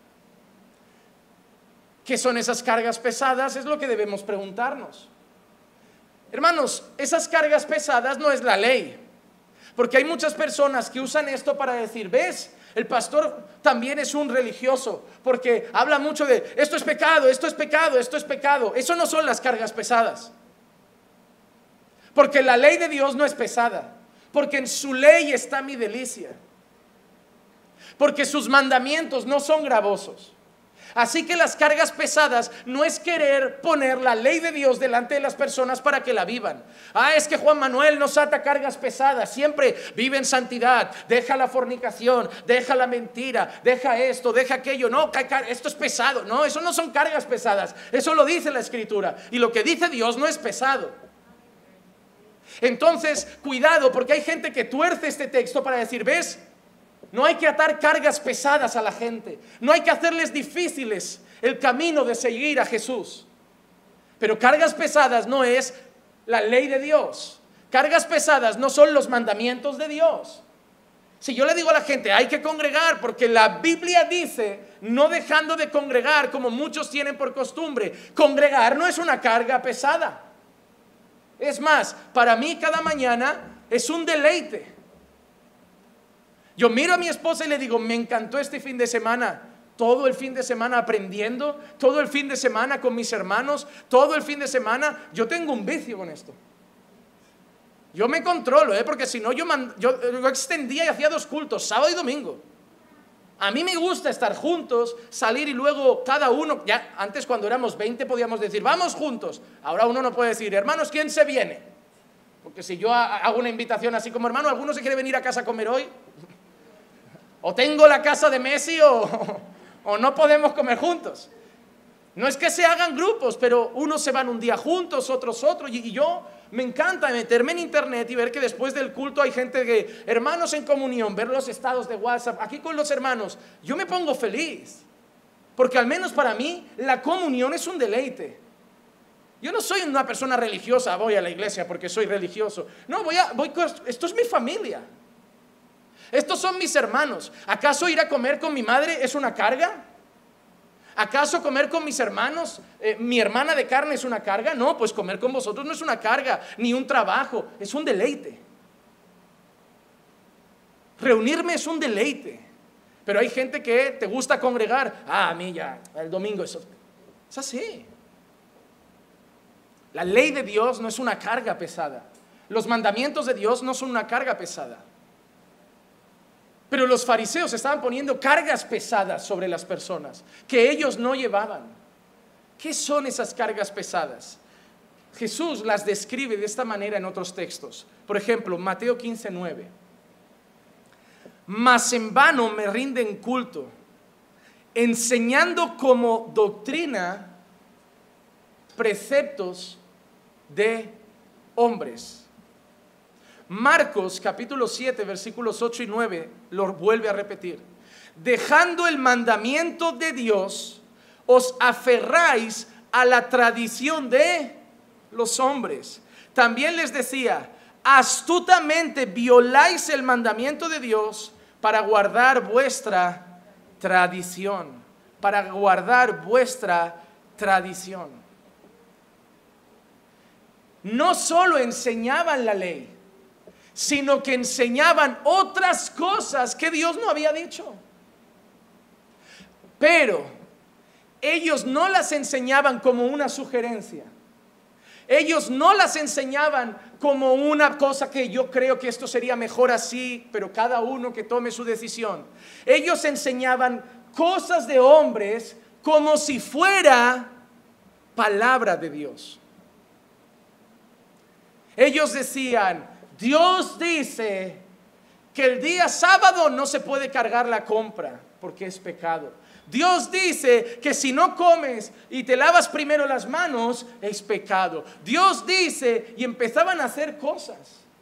¿Qué son esas cargas pesadas? Es lo que debemos preguntarnos. Hermanos, esas cargas pesadas no es la ley. Porque hay muchas personas que usan esto para decir, ¿ves? El pastor también es un religioso, porque habla mucho de esto es pecado, esto es pecado, esto es pecado. Eso no son las cargas pesadas. Porque la ley de Dios no es pesada. Porque en su ley está mi delicia. Porque sus mandamientos no son gravosos. Así que las cargas pesadas no es querer poner la ley de Dios delante de las personas para que la vivan. Ah, es que Juan Manuel nos ata cargas pesadas, siempre vive en santidad, deja la fornicación, deja la mentira, deja esto, deja aquello. No, esto es pesado. No, eso no son cargas pesadas, eso lo dice la Escritura. Y lo que dice Dios no es pesado. Entonces, cuidado, porque hay gente que tuerce este texto para decir, ¿ves? No hay que atar cargas pesadas a la gente. No hay que hacerles difíciles el camino de seguir a Jesús. Pero cargas pesadas no es la ley de Dios. Cargas pesadas no son los mandamientos de Dios. Si yo le digo a la gente, hay que congregar, porque la Biblia dice, no dejando de congregar como muchos tienen por costumbre. Congregar no es una carga pesada. Es más, para mí cada mañana es un deleite. Yo miro a mi esposa y le digo, me encantó este fin de semana, todo el fin de semana aprendiendo, todo el fin de semana con mis hermanos, todo el fin de semana. Yo tengo un vicio con esto. Yo me controlo, ¿eh? Porque si no yo, yo, yo extendía y hacía dos cultos, sábado y domingo. A mí me gusta estar juntos, salir y luego cada uno, ya antes cuando éramos veinte podíamos decir, vamos juntos. Ahora uno no puede decir, hermanos, ¿quién se viene? Porque si yo hago una invitación así como, hermano, ¿alguno se quiere venir a casa a comer hoy? O tengo la casa de Messi o, o no podemos comer juntos. No es que se hagan grupos, pero unos se van un día juntos, otros otros. Y, y yo me encanta meterme en internet y ver que después del culto hay gente que, hermanos en comunión, ver los estados de WhatsApp, aquí con los hermanos. Yo me pongo feliz, porque al menos para mí la comunión es un deleite. Yo no soy una persona religiosa, voy a la iglesia porque soy religioso. No, voy a, voy, esto es mi familia. Estos son mis hermanos. ¿Acaso ir a comer con mi madre es una carga? ¿Acaso comer con mis hermanos, eh, mi hermana de carne es una carga? No, pues comer con vosotros no es una carga, ni un trabajo, es un deleite. Reunirme es un deleite. Pero hay gente que te gusta congregar. Ah, a mí ya, el domingo eso. Es así. La ley de Dios no es una carga pesada. Los mandamientos de Dios no son una carga pesada. Pero los fariseos estaban poniendo cargas pesadas sobre las personas que ellos no llevaban. ¿Qué son esas cargas pesadas? Jesús las describe de esta manera en otros textos. Por ejemplo, Mateo quince, nueve. Mas en vano me rinden culto, enseñando como doctrina preceptos de hombres. Marcos capítulo siete versículos ocho y nueve lo vuelve a repetir. Dejando el mandamiento de Dios, os aferráis a la tradición de los hombres. También les decía, astutamente violáis el mandamiento de Dios para guardar vuestra tradición, para guardar vuestra tradición. No solo enseñaban la ley, sino que enseñaban otras cosas que Dios no había dicho. Pero ellos no las enseñaban como una sugerencia. Ellos no las enseñaban como una cosa que yo creo que esto sería mejor así, pero cada uno que tome su decisión. Ellos enseñaban cosas de hombres como si fuera palabra de Dios. Ellos decían, Dios dice que el día sábado no se puede cargar la compra porque es pecado. Dios dice que si no comes y te lavas primero las manos, es pecado. Dios dice, y empezaban a hacer cosas,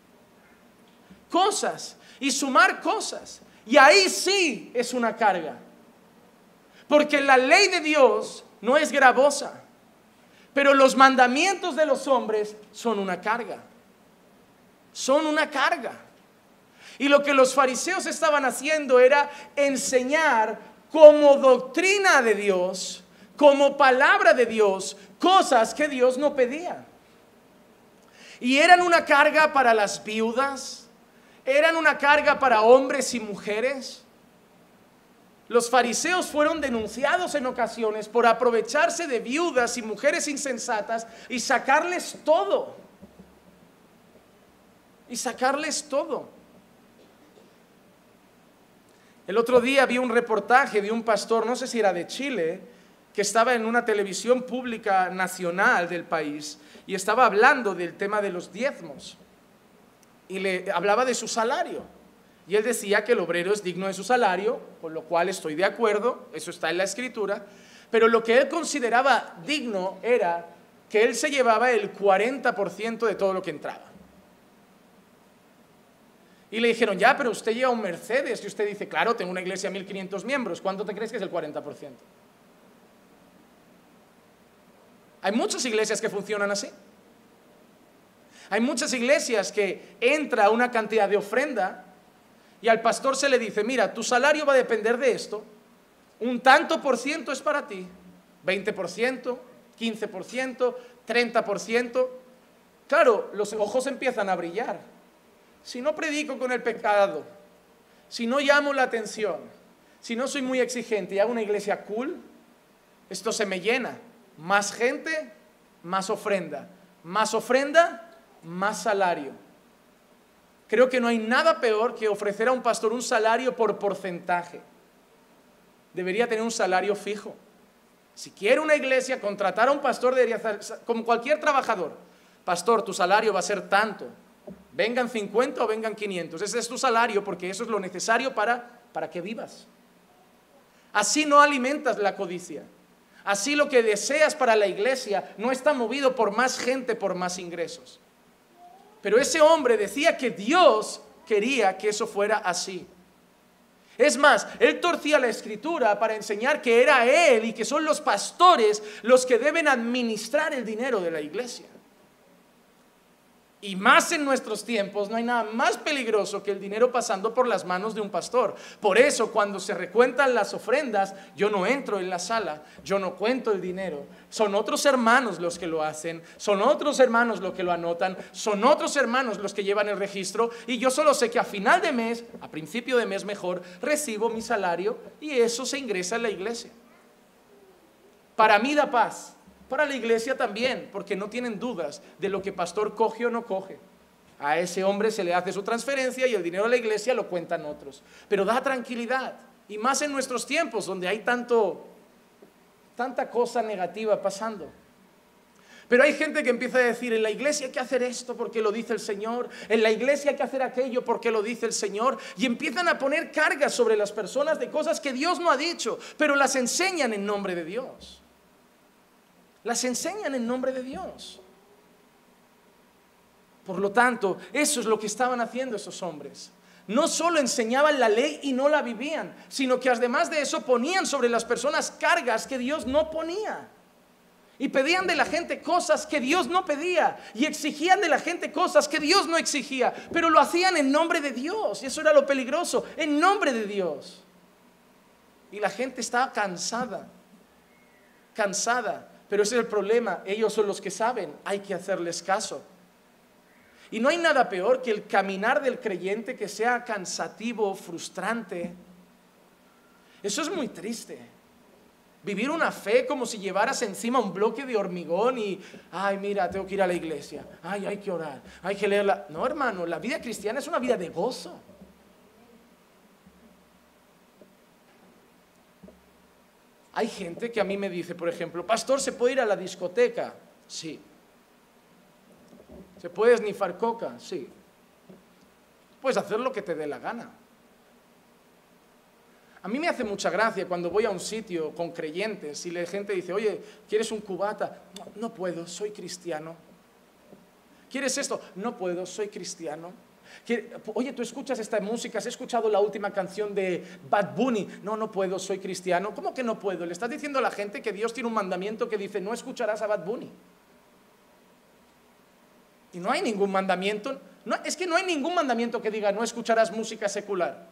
cosas, y sumar cosas. Y ahí sí es una carga. Porque la ley de Dios no es gravosa, pero los mandamientos de los hombres son una carga. Son una carga. Y lo que los fariseos estaban haciendo era enseñar como doctrina de Dios, como palabra de Dios, cosas que Dios no pedía. Y eran una carga para las viudas, eran una carga para hombres y mujeres. Los fariseos fueron denunciados en ocasiones por aprovecharse de viudas y mujeres insensatas y sacarles todo. Y sacarles todo. El otro día vi un reportaje de un pastor, no sé si era de Chile, que estaba en una televisión pública nacional del país y estaba hablando del tema de los diezmos. Y le hablaba de su salario. Y él decía que el obrero es digno de su salario, con lo cual estoy de acuerdo, eso está en la Escritura, pero lo que él consideraba digno era que él se llevaba el cuarenta por ciento de todo lo que entraba. Y le dijeron, ya, pero usted lleva un Mercedes, y usted dice, claro, tengo una iglesia de mil quinientos miembros, ¿cuánto te crees que es el cuarenta por ciento? Hay muchas iglesias que funcionan así. Hay muchas iglesias que entra una cantidad de ofrenda y al pastor se le dice, mira, tu salario va a depender de esto, un tanto por ciento es para ti, veinte por ciento, quince por ciento, treinta por ciento. Claro, los ojos empiezan a brillar. Si no predico con el pecado, si no llamo la atención, si no soy muy exigente y hago una iglesia cool, esto se me llena. Más gente, más ofrenda. Más ofrenda, más salario. Creo que no hay nada peor que ofrecer a un pastor un salario por porcentaje. Debería tener un salario fijo. Si quiere una iglesia, contratar a un pastor debería hacer, como cualquier trabajador. Pastor, tu salario va a ser tanto. Vengan cincuenta o vengan quinientos. Ese es tu salario porque eso es lo necesario para, para que vivas. Así no alimentas la codicia. Así lo que deseas para la iglesia no está movido por más gente, por más ingresos. Pero ese hombre decía que Dios quería que eso fuera así. Es más, él torcía la Escritura para enseñar que era él y que son los pastores los que deben administrar el dinero de la iglesia. Y más en nuestros tiempos, no hay nada más peligroso que el dinero pasando por las manos de un pastor. Por eso, cuando se recuentan las ofrendas, yo no entro en la sala, yo no cuento el dinero. Son otros hermanos los que lo hacen, son otros hermanos los que lo anotan, son otros hermanos los que llevan el registro. Y yo solo sé que a final de mes, a principio de mes mejor, recibo mi salario y eso se ingresa en la iglesia. Para mí da paz. Para la iglesia también, porque no tienen dudas de lo que pastor coge o no coge. A ese hombre se le hace su transferencia y el dinero de la iglesia lo cuentan otros. Pero da tranquilidad, y más en nuestros tiempos donde hay tanto, tanta cosa negativa pasando. Pero hay gente que empieza a decir, en la iglesia hay que hacer esto porque lo dice el Señor, en la iglesia hay que hacer aquello porque lo dice el Señor, y empiezan a poner cargas sobre las personas de cosas que Dios no ha dicho, pero las enseñan en nombre de Dios. Las enseñan en nombre de Dios. Por lo tanto, eso es lo que estaban haciendo esos hombres. No solo enseñaban la ley y no la vivían, sino que además de eso ponían sobre las personas cargas que Dios no ponía. Y pedían de la gente cosas que Dios no pedía. Y exigían de la gente cosas que Dios no exigía. Pero lo hacían en nombre de Dios. Y eso era lo peligroso, en nombre de Dios. Y la gente estaba cansada. Cansada. Pero ese es el problema, ellos son los que saben, hay que hacerles caso. Y no hay nada peor que el caminar del creyente que sea cansativo, frustrante. Eso es muy triste. Vivir una fe como si llevaras encima un bloque de hormigón y, ay, mira, tengo que ir a la iglesia, ay, hay que orar, hay que leerla. No, hermano, la vida cristiana es una vida de gozo. Hay gente que a mí me dice, por ejemplo, pastor, ¿se puede ir a la discoteca? Sí. ¿Se puede esnifar coca? Sí. Puedes hacer lo que te dé la gana. A mí me hace mucha gracia cuando voy a un sitio con creyentes y la gente dice, oye, ¿quieres un cubata? No, no puedo, soy cristiano. ¿Quieres esto? No puedo, soy cristiano. Oye, ¿tú escuchas esta música? ¿Has escuchado la última canción de Bad Bunny? No, no puedo, soy cristiano. ¿Cómo que no puedo? Le estás diciendo a la gente que Dios tiene un mandamiento que dice, no escucharás a Bad Bunny. Y no hay ningún mandamiento, no, es que no hay ningún mandamiento que diga, no escucharás música secular.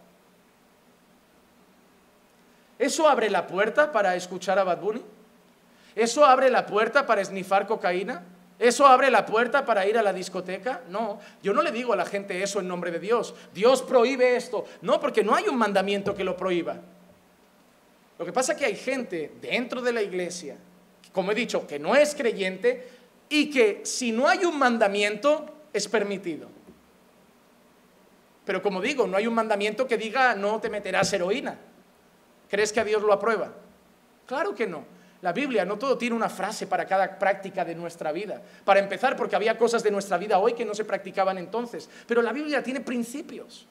¿Eso abre la puerta para escuchar a Bad Bunny? ¿Eso abre la puerta para esnifar cocaína? ¿Eso abre la puerta para ir a la discoteca? No, yo no le digo a la gente eso en nombre de Dios. Dios prohíbe esto. No, porque no hay un mandamiento que lo prohíba. Lo que pasa es que hay gente dentro de la iglesia, como he dicho, que no es creyente y que si no hay un mandamiento es permitido. Pero como digo, no hay un mandamiento que diga no te meterás heroína. ¿Crees que a Dios lo aprueba? Claro que no. La Biblia no todo tiene una frase para cada práctica de nuestra vida. Para empezar, porque había cosas de nuestra vida hoy que no se practicaban entonces. Pero la Biblia tiene principios.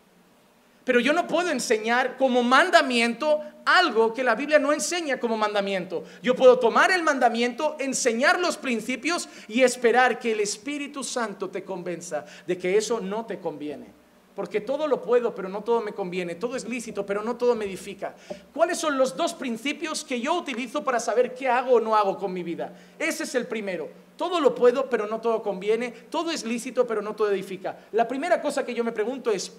Pero yo no puedo enseñar como mandamiento algo que la Biblia no enseña como mandamiento. Yo puedo tomar el mandamiento, enseñar los principios y esperar que el Espíritu Santo te convenza de que eso no te conviene. Porque todo lo puedo, pero no todo me conviene. Todo es lícito, pero no todo me edifica. ¿Cuáles son los dos principios que yo utilizo para saber qué hago o no hago con mi vida? Ese es el primero. Todo lo puedo, pero no todo conviene. Todo es lícito, pero no todo edifica. La primera cosa que yo me pregunto es,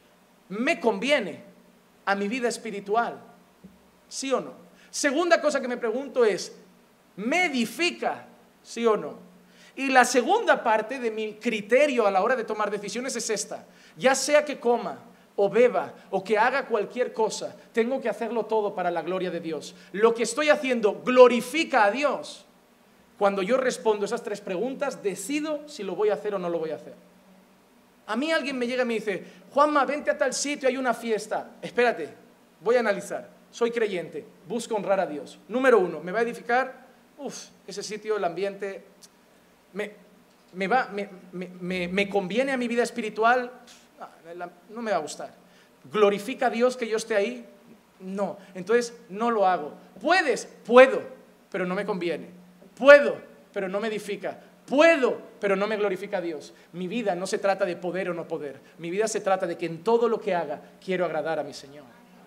¿me conviene a mi vida espiritual? ¿Sí o no? Segunda cosa que me pregunto es, ¿me edifica? ¿Sí o no? Y la segunda parte de mi criterio a la hora de tomar decisiones es esta. Ya sea que coma o beba o que haga cualquier cosa, tengo que hacerlo todo para la gloria de Dios. Lo que estoy haciendo glorifica a Dios. Cuando yo respondo esas tres preguntas, decido si lo voy a hacer o no lo voy a hacer. A mí alguien me llega y me dice, Juanma, vente a tal sitio, hay una fiesta. Espérate, voy a analizar. Soy creyente, busco honrar a Dios. Número uno, ¿me va a edificar? Uf, ese sitio, el ambiente, me, me, va, me, me, me, me conviene a mi vida espiritual. No, no me va a gustar. ¿Glorifica a Dios que yo esté ahí? No, entonces no lo hago. ¿Puedes? Puedo, pero no me conviene. Puedo, pero no me edifica. Puedo, pero no me glorifica a Dios. Mi vida no se trata de poder o no poder. Mi vida se trata de que en todo lo que haga quiero agradar a mi Señor.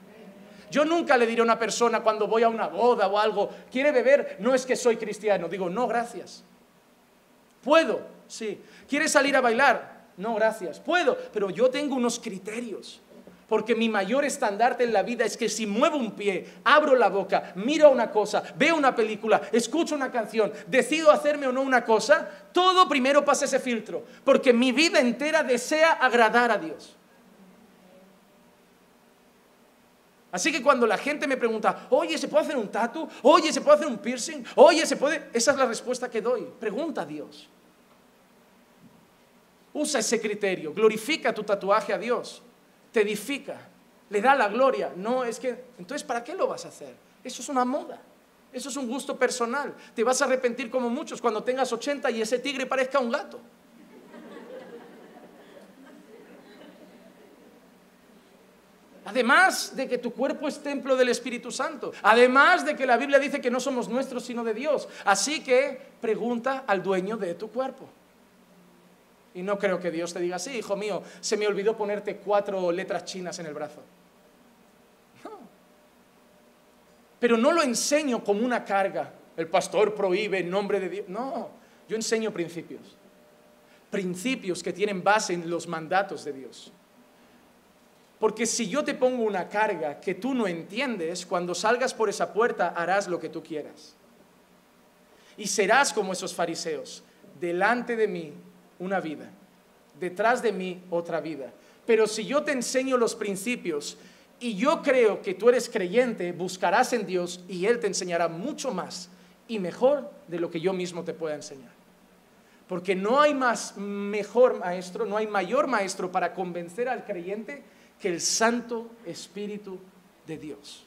Yo nunca le diré a una persona cuando voy a una boda o algo, ¿quiere beber? No es que soy cristiano. Digo, no, gracias. ¿Puedo? Sí. ¿Quiere salir a bailar? No, gracias. Puedo, pero yo tengo unos criterios. Porque mi mayor estandarte en la vida es que si muevo un pie, abro la boca, miro una cosa, veo una película, escucho una canción, decido hacerme o no una cosa, todo primero pasa ese filtro. Porque mi vida entera desea agradar a Dios. Así que cuando la gente me pregunta, oye, ¿se puede hacer un tatu? Oye, ¿se puede hacer un piercing? Oye, ¿se puede...? Esa es la respuesta que doy. Pregunta a Dios. Usa ese criterio. Glorifica tu tatuaje a Dios. Te edifica. Le da la gloria. No, es que... Entonces, ¿para qué lo vas a hacer? Eso es una moda. Eso es un gusto personal. Te vas a arrepentir como muchos cuando tengas ochenta y ese tigre parezca un gato. Además de que tu cuerpo es templo del Espíritu Santo. Además de que la Biblia dice que no somos nuestros sino de Dios. Así que pregunta al dueño de tu cuerpo. Y no creo que Dios te diga, sí, hijo mío, se me olvidó ponerte cuatro letras chinas en el brazo. No. Pero no lo enseño como una carga. El pastor prohíbe en nombre de Dios. No, yo enseño principios. Principios que tienen base en los mandatos de Dios. Porque si yo te pongo una carga que tú no entiendes, cuando salgas por esa puerta harás lo que tú quieras. Y serás como esos fariseos. Delante de mí una vida, detrás de mí otra vida. Pero si yo te enseño los principios y yo creo que tú eres creyente, buscarás en Dios y Él te enseñará mucho más y mejor de lo que yo mismo te pueda enseñar. Porque no hay más mejor maestro, no hay mayor maestro para convencer al creyente que el Santo Espíritu de Dios.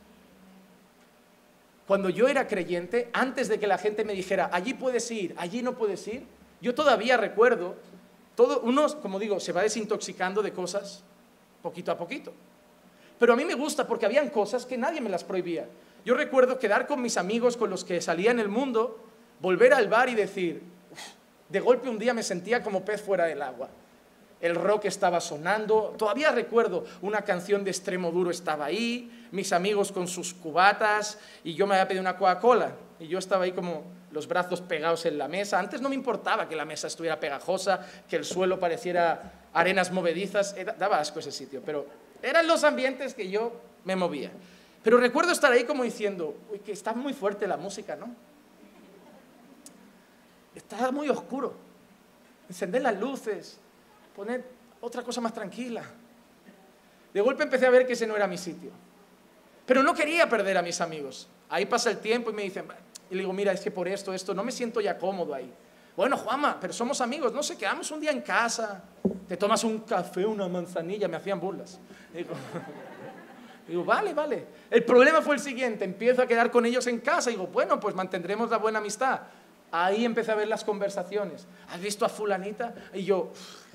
Cuando yo era creyente, antes de que la gente me dijera, allí puedes ir, allí no puedes ir, yo todavía recuerdo, todo, uno, como digo, se va desintoxicando de cosas poquito a poquito. pero a mí me gusta porque habían cosas que nadie me las prohibía. Yo recuerdo quedar con mis amigos con los que salía en el mundo, volver al bar y decir, de golpe un día me sentía como pez fuera del agua. El rock estaba sonando, todavía recuerdo una canción de Extremo Duro estaba ahí, mis amigos con sus cubatas y yo me había pedido una Coca-Cola y yo estaba ahí como los brazos pegados en la mesa. Antes no me importaba que la mesa estuviera pegajosa, que el suelo pareciera arenas movedizas, era, daba asco ese sitio, pero eran los ambientes que yo me movía. Pero recuerdo estar ahí como diciendo, uy, que está muy fuerte la música, ¿no? Está muy oscuro, encender las luces, poner otra cosa más tranquila. De golpe empecé a ver que ese no era mi sitio. Pero no quería perder a mis amigos. Ahí pasa el tiempo y me dicen, y le digo, mira, es que por esto, esto, no me siento ya cómodo ahí. Bueno, Juanma, pero somos amigos, no sé, quedamos un día en casa, te tomas un café, una manzanilla, me hacían burlas. Digo, digo, vale, vale. El problema fue el siguiente, empiezo a quedar con ellos en casa y digo, bueno, pues mantendremos la buena amistad. Ahí empecé a ver las conversaciones. ¿Has visto a fulanita? Y yo,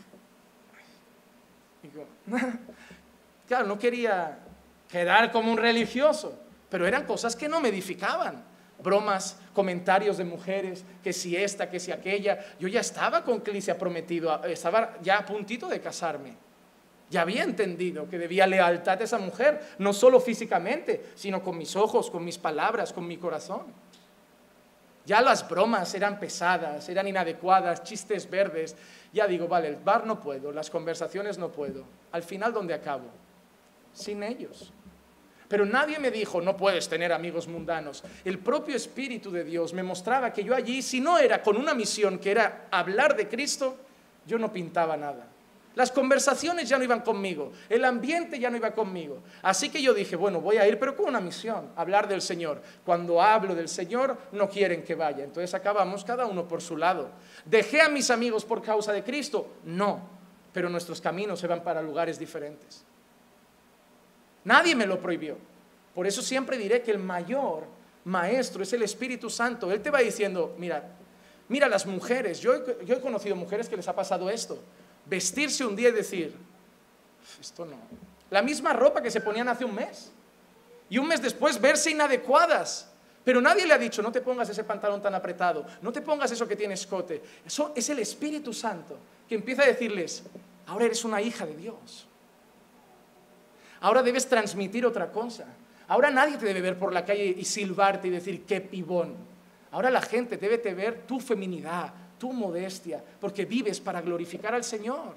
digo, claro, no quería quedar como un religioso, pero eran cosas que no me edificaban. Bromas, comentarios de mujeres, que si esta, que si aquella. Yo ya estaba con Clicia prometido, estaba ya a puntito de casarme. Ya había entendido que debía lealtad a esa mujer, no solo físicamente, sino con mis ojos, con mis palabras, con mi corazón. Ya las bromas eran pesadas, eran inadecuadas, chistes verdes. Ya digo, vale, el bar no puedo, las conversaciones no puedo. Al final, ¿dónde acabo? Sin ellos. Pero nadie me dijo, no puedes tener amigos mundanos. El propio Espíritu de Dios me mostraba que yo allí, si no era con una misión que era hablar de Cristo, yo no pintaba nada. Las conversaciones ya no iban conmigo, el ambiente ya no iba conmigo. Así que yo dije, bueno, voy a ir, pero con una misión, hablar del Señor. Cuando hablo del Señor, no quieren que vaya. Entonces acabamos cada uno por su lado. ¿Dejé a mis amigos por causa de Cristo? No, pero nuestros caminos se van para lugares diferentes. Nadie me lo prohibió. Por eso siempre diré que el mayor maestro es el Espíritu Santo. Él te va diciendo, mira, mira las mujeres. Yo he, yo he conocido mujeres que les ha pasado esto. Vestirse un día y decir, esto no. La misma ropa que se ponían hace un mes. Y un mes después verse inadecuadas. Pero nadie le ha dicho, no te pongas ese pantalón tan apretado, no te pongas eso que tiene escote. Eso es el Espíritu Santo que empieza a decirles, ahora eres una hija de Dios. Ahora debes transmitir otra cosa. Ahora nadie te debe ver por la calle y silbarte y decir, qué pibón. Ahora la gente debe te ver tu feminidad, tu modestia, porque vives para glorificar al Señor.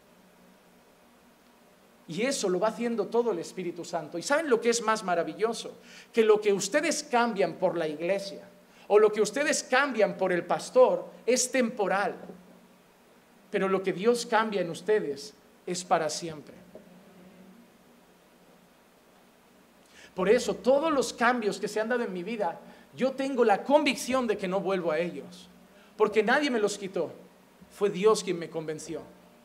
Y eso lo va haciendo todo el Espíritu Santo. ¿Y saben lo que es más maravilloso? Que lo que ustedes cambian por la iglesia o lo que ustedes cambian por el pastor es temporal. Pero lo que Dios cambia en ustedes es para siempre. Por eso, todos los cambios que se han dado en mi vida, yo tengo la convicción de que no vuelvo a ellos. Porque nadie me los quitó. Fue Dios quien me convenció.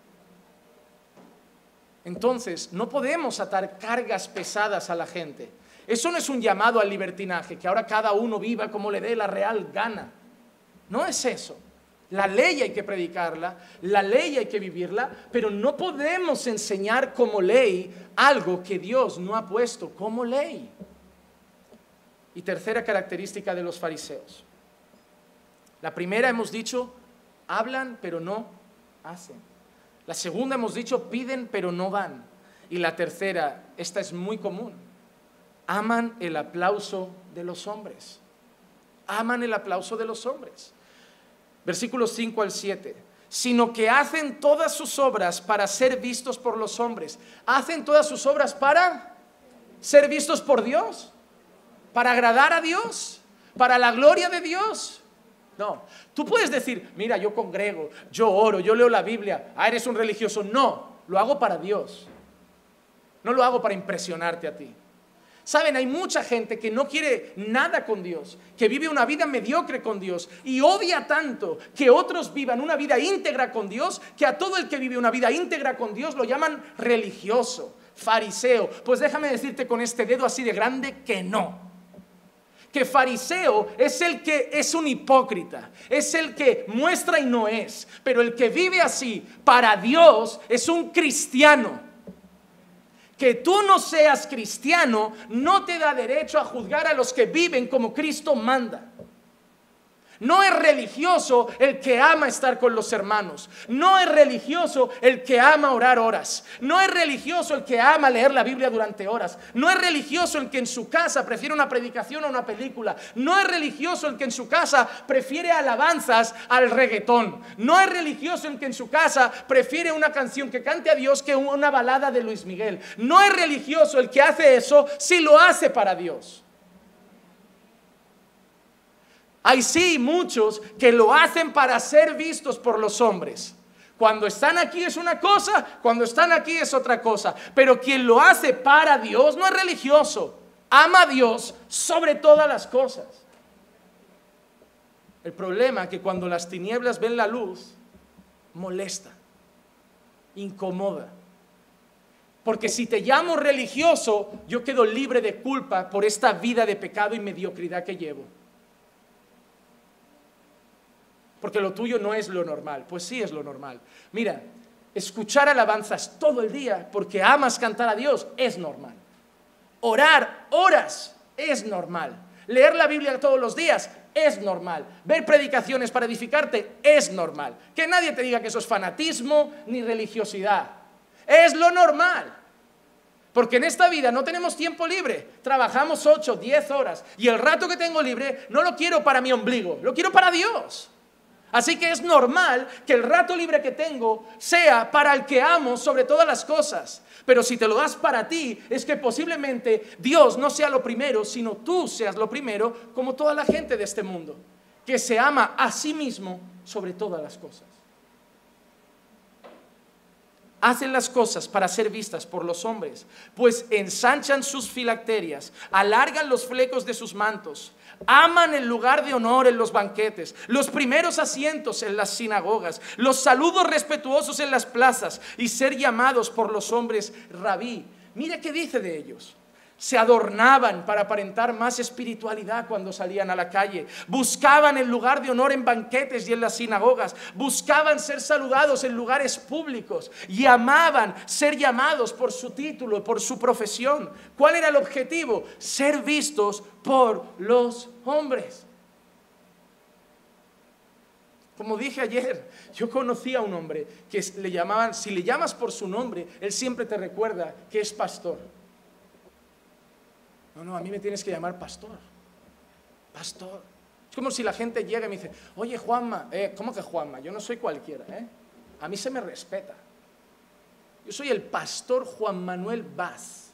Entonces, no podemos atar cargas pesadas a la gente. Eso no es un llamado al libertinaje, que ahora cada uno viva como le dé la real gana. No es eso. La ley hay que predicarla, la ley hay que vivirla, pero no podemos enseñar como ley algo que Dios no ha puesto como ley. Y tercera característica de los fariseos. La primera hemos dicho, hablan pero no hacen. La segunda hemos dicho, piden pero no dan. Y la tercera, esta es muy común, aman el aplauso de los hombres. Aman el aplauso de los hombres. Versículos cinco al siete. Sino que hacen todas sus obras para ser vistos por los hombres. Hacen todas sus obras para ser vistos por Dios. Para agradar a Dios. Para la gloria de Dios. No, tú puedes decir, mira, yo congrego, yo oro, yo leo la Biblia, ah, eres un religioso. No, lo hago para Dios. No lo hago para impresionarte a ti. Saben, hay mucha gente que no quiere nada con Dios, que vive una vida mediocre con Dios y odia tanto que otros vivan una vida íntegra con Dios, que a todo el que vive una vida íntegra con Dios lo llaman religioso, fariseo. Pues déjame decirte con este dedo así de grande que no. Que fariseo es el que es un hipócrita, es el que muestra y no es, pero el que vive así para Dios es un cristiano. Que tú no seas cristiano no te da derecho a juzgar a los que viven como Cristo manda. No es religioso el que ama estar con los hermanos. No es religioso el que ama orar horas. No es religioso el que ama leer la Biblia durante horas. No es religioso el que en su casa prefiere una predicación a una película. No es religioso el que en su casa prefiere alabanzas al reggaetón. No es religioso el que en su casa prefiere una canción que cante a Dios que una balada de Luis Miguel. No es religioso el que hace eso si lo hace para Dios. Hay sí muchos que lo hacen para ser vistos por los hombres. Cuando están aquí es una cosa, cuando están aquí es otra cosa. Pero quien lo hace para Dios no es religioso. Ama a Dios sobre todas las cosas. El problema es que cuando las tinieblas ven la luz, molesta, incomoda. Porque si te llamo religioso, yo quedo libre de culpa por esta vida de pecado y mediocridad que llevo. Porque lo tuyo no es lo normal. Pues sí es lo normal. Mira, escuchar alabanzas todo el día porque amas cantar a Dios es normal. Orar horas es normal. Leer la Biblia todos los días es normal. Ver predicaciones para edificarte es normal. Que nadie te diga que eso es fanatismo ni religiosidad. Es lo normal. Porque en esta vida no tenemos tiempo libre. Trabajamos ocho, diez horas. Y el rato que tengo libre no lo quiero para mi ombligo, lo quiero para Dios. Así que es normal que el rato libre que tengo sea para el que amo sobre todas las cosas. Pero si te lo das para ti, es que posiblemente Dios no sea lo primero, sino tú seas lo primero, como toda la gente de este mundo, que se ama a sí mismo sobre todas las cosas. Hacen las cosas para ser vistas por los hombres, pues ensanchan sus filacterias, alargan los flecos de sus mantos, aman el lugar de honor en los banquetes, los primeros asientos en las sinagogas, los saludos respetuosos en las plazas y ser llamados por los hombres rabí. Mira qué dice de ellos. Se adornaban para aparentar más espiritualidad cuando salían a la calle. Buscaban el lugar de honor en banquetes y en las sinagogas. Buscaban ser saludados en lugares públicos. Y amaban ser llamados por su título, por su profesión. ¿Cuál era el objetivo? Ser vistos por los hombres. Como dije ayer, yo conocí a un hombre que le llamaban, si le llamas por su nombre, él siempre te recuerda que es pastor. No, no, a mí me tienes que llamar pastor. Pastor. Es como si la gente llega y me dice, oye Juanma, eh, ¿cómo que Juanma? Yo no soy cualquiera, ¿eh? A mí se me respeta. Yo soy el pastor Juan Manuel Vaz.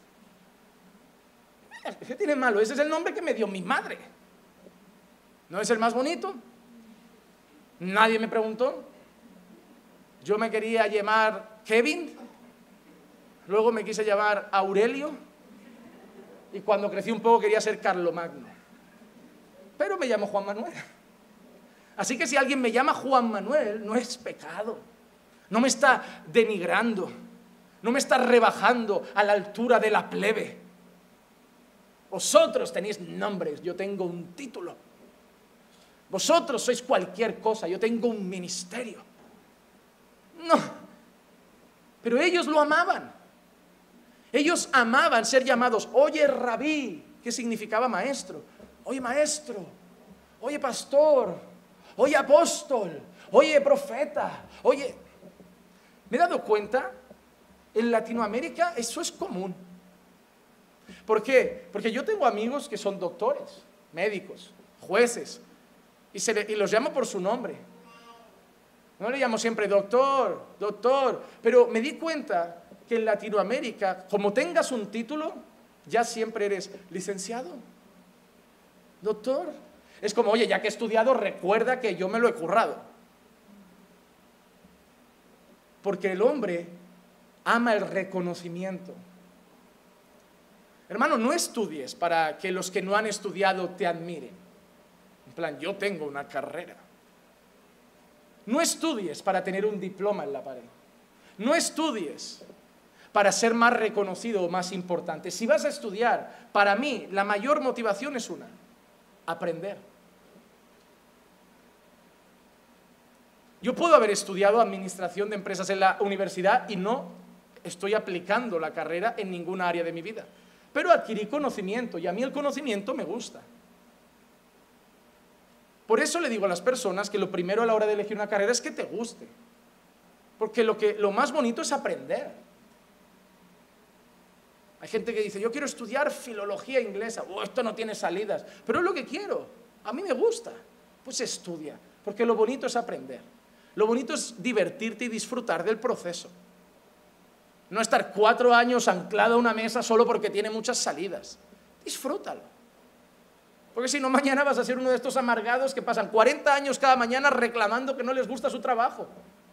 ¿Qué tiene malo? Ese es el nombre que me dio mi madre. ¿No es el más bonito? Nadie me preguntó. Yo me quería llamar Kevin. Luego me quise llamar Aurelio. Y cuando crecí un poco quería ser Carlomagno. Pero me llamo Juan Manuel. Así que si alguien me llama Juan Manuel, no es pecado. No me está denigrando. No me está rebajando a la altura de la plebe. Vosotros tenéis nombres, yo tengo un título. Vosotros sois cualquier cosa, yo tengo un ministerio. No. Pero ellos lo amaban. Ellos amaban ser llamados, oye rabí, que significaba maestro, oye maestro, oye pastor, oye apóstol, oye profeta, oye... Me he dado cuenta, en Latinoamérica eso es común. ¿Por qué? Porque yo tengo amigos que son doctores, médicos, jueces, y, se le, y los llamo por su nombre. No le llamo siempre doctor, doctor, pero me di cuenta que en Latinoamérica, como tengas un título, ya siempre eres licenciado, doctor. Es como, oye, ya que he estudiado, recuerda que yo me lo he currado. Porque el hombre ama el reconocimiento. Hermano, no estudies para que los que no han estudiado te admiren. En plan, yo tengo una carrera. No estudies para tener un diploma en la pared. No estudies para ser más reconocido o más importante. Si vas a estudiar, para mí la mayor motivación es una, aprender. Yo puedo haber estudiado administración de empresas en la universidad y no estoy aplicando la carrera en ninguna área de mi vida. Pero adquirí conocimiento y a mí el conocimiento me gusta. Por eso le digo a las personas que lo primero a la hora de elegir una carrera es que te guste. Porque lo, que, lo más bonito es aprender. Hay gente que dice, yo quiero estudiar filología inglesa. Oh, esto no tiene salidas. Pero es lo que quiero. A mí me gusta. Pues estudia. Porque lo bonito es aprender. Lo bonito es divertirte y disfrutar del proceso. No estar cuatro años anclado a una mesa solo porque tiene muchas salidas. Disfrútalo. Porque si no, mañana vas a ser uno de estos amargados que pasan cuarenta años cada mañana reclamando que no les gusta su trabajo.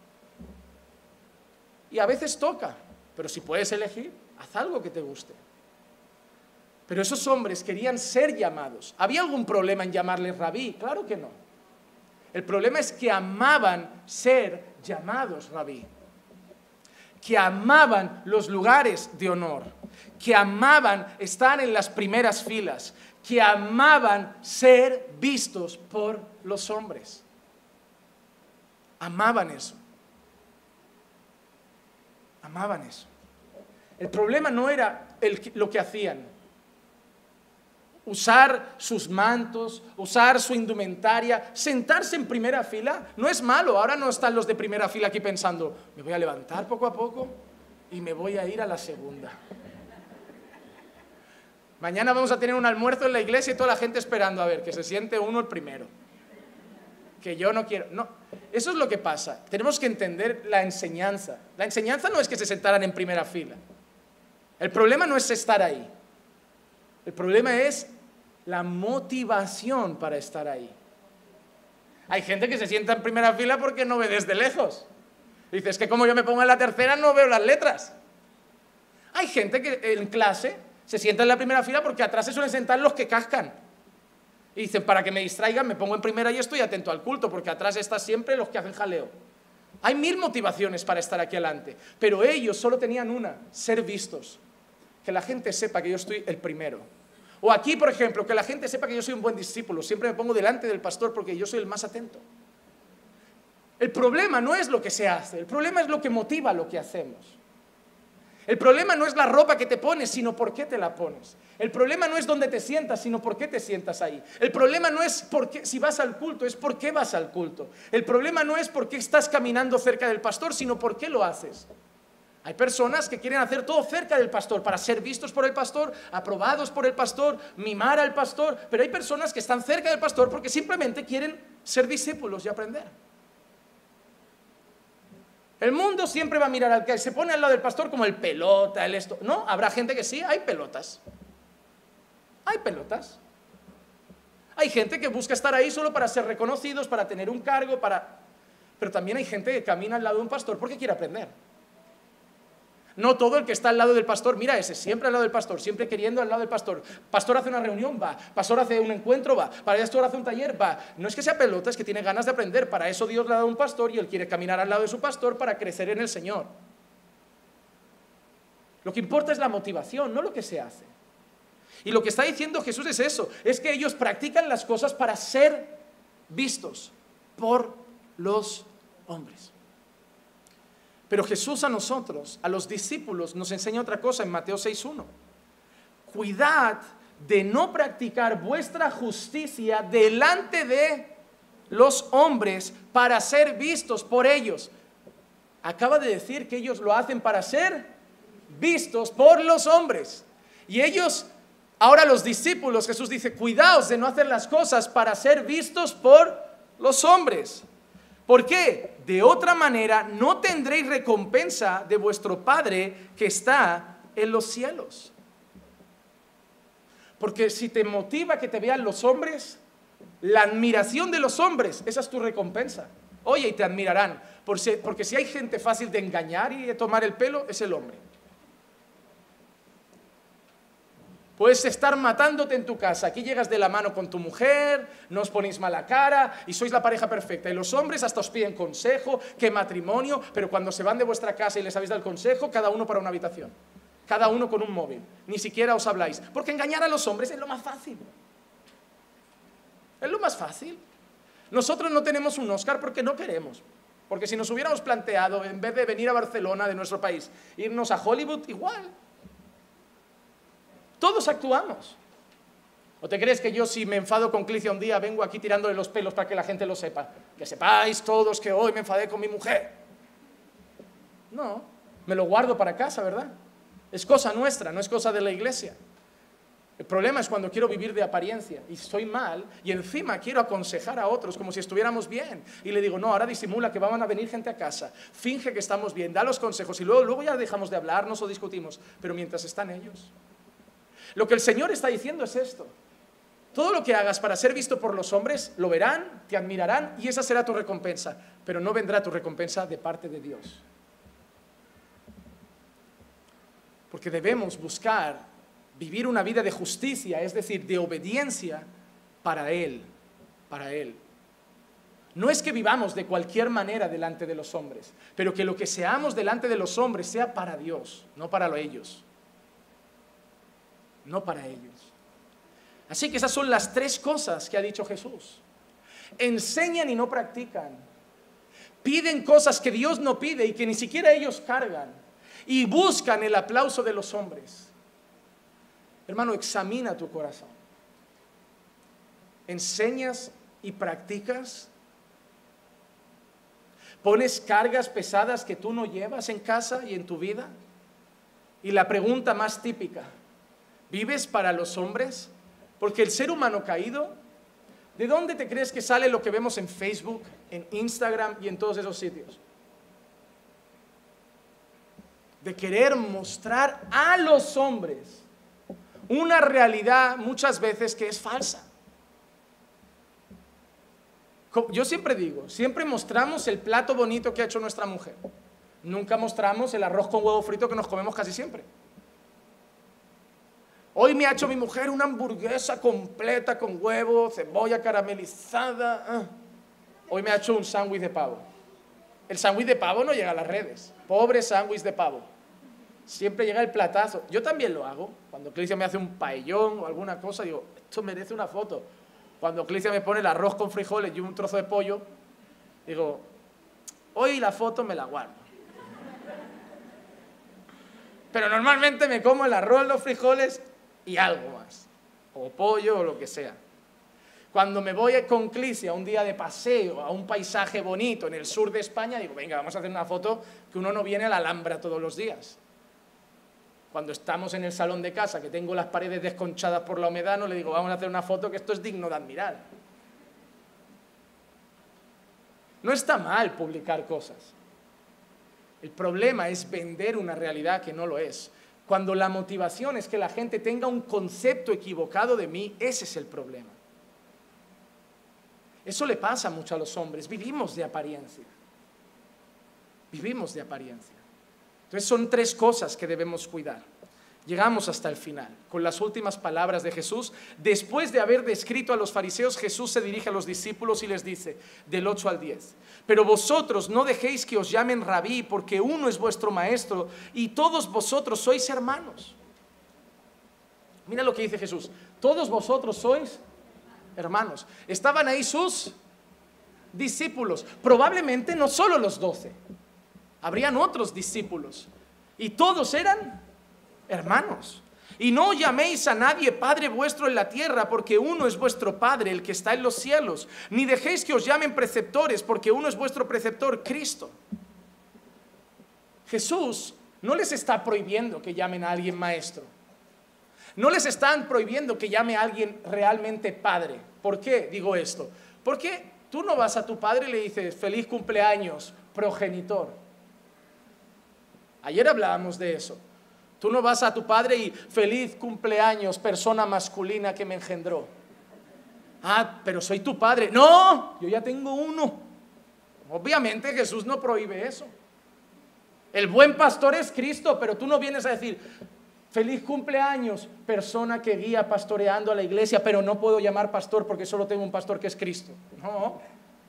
Y a veces toca, pero si puedes elegir, haz algo que te guste. Pero esos hombres querían ser llamados. ¿Había algún problema en llamarles rabí? Claro que no. El problema es que amaban ser llamados rabí. Que amaban los lugares de honor. Que amaban estar en las primeras filas. Que amaban ser vistos por los hombres. Amaban eso. Amaban eso. El problema no era el, lo que hacían. Usar sus mantos, usar su indumentaria, sentarse en primera fila, no es malo. Ahora no están los de primera fila aquí pensando, me voy a levantar poco a poco y me voy a ir a la segunda. Mañana vamos a tener un almuerzo en la iglesia y toda la gente esperando a ver que se siente uno el primero. Que yo no quiero. No, eso es lo que pasa. Tenemos que entender la enseñanza. La enseñanza no es que se sentaran en primera fila. El problema no es estar ahí. El problema es la motivación para estar ahí. Hay gente que se sienta en primera fila porque no ve desde lejos. Dice, es que como yo me pongo en la tercera no veo las letras. Hay gente que en clase se sienta en la primera fila porque atrás se suelen sentar los que cascan. Y dicen, para que me distraigan, me pongo en primera y estoy atento al culto, porque atrás están siempre los que hacen jaleo. Hay mil motivaciones para estar aquí adelante, pero ellos solo tenían una, ser vistos. Que la gente sepa que yo estoy el primero. O aquí, por ejemplo, que la gente sepa que yo soy un buen discípulo. Siempre me pongo delante del pastor porque yo soy el más atento. El problema no es lo que se hace, el problema es lo que motiva lo que hacemos. El problema no es la ropa que te pones, sino por qué te la pones. El problema no es dónde te sientas, sino por qué te sientas ahí. El problema no es por qué, si vas al culto, es por qué vas al culto. El problema no es por qué estás caminando cerca del pastor, sino por qué lo haces. Hay personas que quieren hacer todo cerca del pastor para ser vistos por el pastor, aprobados por el pastor, mimar al pastor, pero hay personas que están cerca del pastor porque simplemente quieren ser discípulos y aprender. El mundo siempre va a mirar al que se pone al lado del pastor como el pelota, el esto. No, habrá gente que sí, hay pelotas. Hay pelotas. Hay gente que busca estar ahí solo para ser reconocidos, para tener un cargo, para... Pero también hay gente que camina al lado de un pastor porque quiere aprender. No todo el que está al lado del pastor, mira ese, siempre al lado del pastor, siempre queriendo al lado del pastor. Pastor hace una reunión, va. Pastor hace un encuentro, va. Para esto hace un taller, va. No es que sea pelota, es que tiene ganas de aprender. Para eso Dios le ha dado un pastor y él quiere caminar al lado de su pastor para crecer en el Señor. Lo que importa es la motivación, no lo que se hace. Y lo que está diciendo Jesús es eso, es que ellos practican las cosas para ser vistos por los hombres. Pero Jesús a nosotros, a los discípulos, nos enseña otra cosa en Mateo seis uno. Cuidad de no practicar vuestra justicia delante de los hombres para ser vistos por ellos. Acaba de decir que ellos lo hacen para ser vistos por los hombres. Y ellos, ahora los discípulos, Jesús dice, cuidaos de no hacer las cosas para ser vistos por los hombres. ¿Por qué? De otra manera no tendréis recompensa de vuestro Padre que está en los cielos. Porque si te motiva que te vean los hombres, la admiración de los hombres, esa es tu recompensa. Oye, y te admirarán, porque si hay gente fácil de engañar y de tomar el pelo, es el hombre. Puedes estar matándote en tu casa, aquí llegas de la mano con tu mujer, no os ponéis mala cara y sois la pareja perfecta. Y los hombres hasta os piden consejo, qué matrimonio, pero cuando se van de vuestra casa y les habéis dado el consejo, cada uno para una habitación, cada uno con un móvil, ni siquiera os habláis. Porque engañar a los hombres es lo más fácil. Es lo más fácil. Nosotros no tenemos un Oscar porque no queremos. Porque si nos hubiéramos planteado, en vez de venir a Barcelona, de nuestro país, irnos a Hollywood, igual. Todos actuamos. ¿O te crees que yo, si me enfado con Clicia un día, vengo aquí tirándole los pelos para que la gente lo sepa? Que sepáis todos que hoy me enfadé con mi mujer. No, me lo guardo para casa, ¿verdad? Es cosa nuestra, no es cosa de la iglesia. El problema es cuando quiero vivir de apariencia y estoy mal y encima quiero aconsejar a otros como si estuviéramos bien. Y le digo, no, ahora disimula que van a venir gente a casa, finge que estamos bien, da los consejos y luego, luego ya dejamos de hablarnos o discutimos, pero mientras están ellos. Lo que el Señor está diciendo es esto. Todo lo que hagas para ser visto por los hombres, lo verán, te admirarán y esa será tu recompensa, pero no vendrá tu recompensa de parte de Dios. Porque debemos buscar vivir una vida de justicia, es decir, de obediencia para Él, para Él. No es que vivamos de cualquier manera delante de los hombres, pero que lo que seamos delante de los hombres sea para Dios, no para ellos. No para ellos. Así que esas son las tres cosas que ha dicho Jesús. Enseñan y no practican. Piden cosas que Dios no pide y que ni siquiera ellos cargan. Y buscan el aplauso de los hombres. Hermano, examina tu corazón. ¿Enseñas y practicas? ¿Pones cargas pesadas que tú no llevas en casa y en tu vida? Y la pregunta más típica, ¿vives para los hombres? Porque el ser humano caído, ¿de dónde te crees que sale lo que vemos en Facebook, en Instagram y en todos esos sitios? De querer mostrar a los hombres una realidad muchas veces que es falsa. Yo siempre digo, siempre mostramos el plato bonito que ha hecho nuestra mujer. Nunca mostramos el arroz con huevo frito que nos comemos casi siempre. Hoy me ha hecho mi mujer una hamburguesa completa con huevo, cebolla caramelizada. Hoy me ha hecho un sándwich de pavo. El sándwich de pavo no llega a las redes. Pobre sándwich de pavo. Siempre llega el platazo. Yo también lo hago. Cuando Clicia me hace un paellón o alguna cosa, digo, esto merece una foto. Cuando Clicia me pone el arroz con frijoles y un trozo de pollo, digo, hoy la foto me la guardo. Pero normalmente me como el arroz, los frijoles y algo más. O pollo o lo que sea. Cuando me voy con Clicia un día de paseo a un paisaje bonito en el sur de España, digo, venga, vamos a hacer una foto que uno no viene a la Alhambra todos los días. Cuando estamos en el salón de casa, que tengo las paredes desconchadas por la humedad, no le digo, vamos a hacer una foto que esto es digno de admirar. No está mal publicar cosas. El problema es vender una realidad que no lo es. Cuando la motivación es que la gente tenga un concepto equivocado de mí, ese es el problema. Eso le pasa mucho a los hombres. Vivimos de apariencia. Vivimos de apariencia. Entonces son tres cosas que debemos cuidar. Llegamos hasta el final, con las últimas palabras de Jesús. Después de haber descrito a los fariseos, Jesús se dirige a los discípulos y les dice, del ocho al diez, pero vosotros no dejéis que os llamen rabí, porque uno es vuestro maestro y todos vosotros sois hermanos. Mira lo que dice Jesús, todos vosotros sois hermanos. Estaban ahí sus discípulos, probablemente no solo los doce. Habrían otros discípulos y todos eran hermanos. Y no llaméis a nadie Padre vuestro en la tierra, porque uno es vuestro Padre, el que está en los cielos. Ni dejéis que os llamen preceptores, porque uno es vuestro preceptor, Cristo. Jesús no les está prohibiendo que llamen a alguien maestro. No les están prohibiendo que llame a alguien realmente Padre. ¿Por qué digo esto? Porque tú no vas a tu padre y le dices, feliz cumpleaños, progenitor. Ayer hablábamos de eso. Tú no vas a tu padre y feliz cumpleaños, persona masculina que me engendró. Ah, pero soy tu padre. No, yo ya tengo uno. Obviamente Jesús no prohíbe eso. El buen pastor es Cristo, pero tú no vienes a decir, feliz cumpleaños, persona que guía pastoreando a la iglesia, pero no puedo llamar pastor porque solo tengo un pastor que es Cristo. No.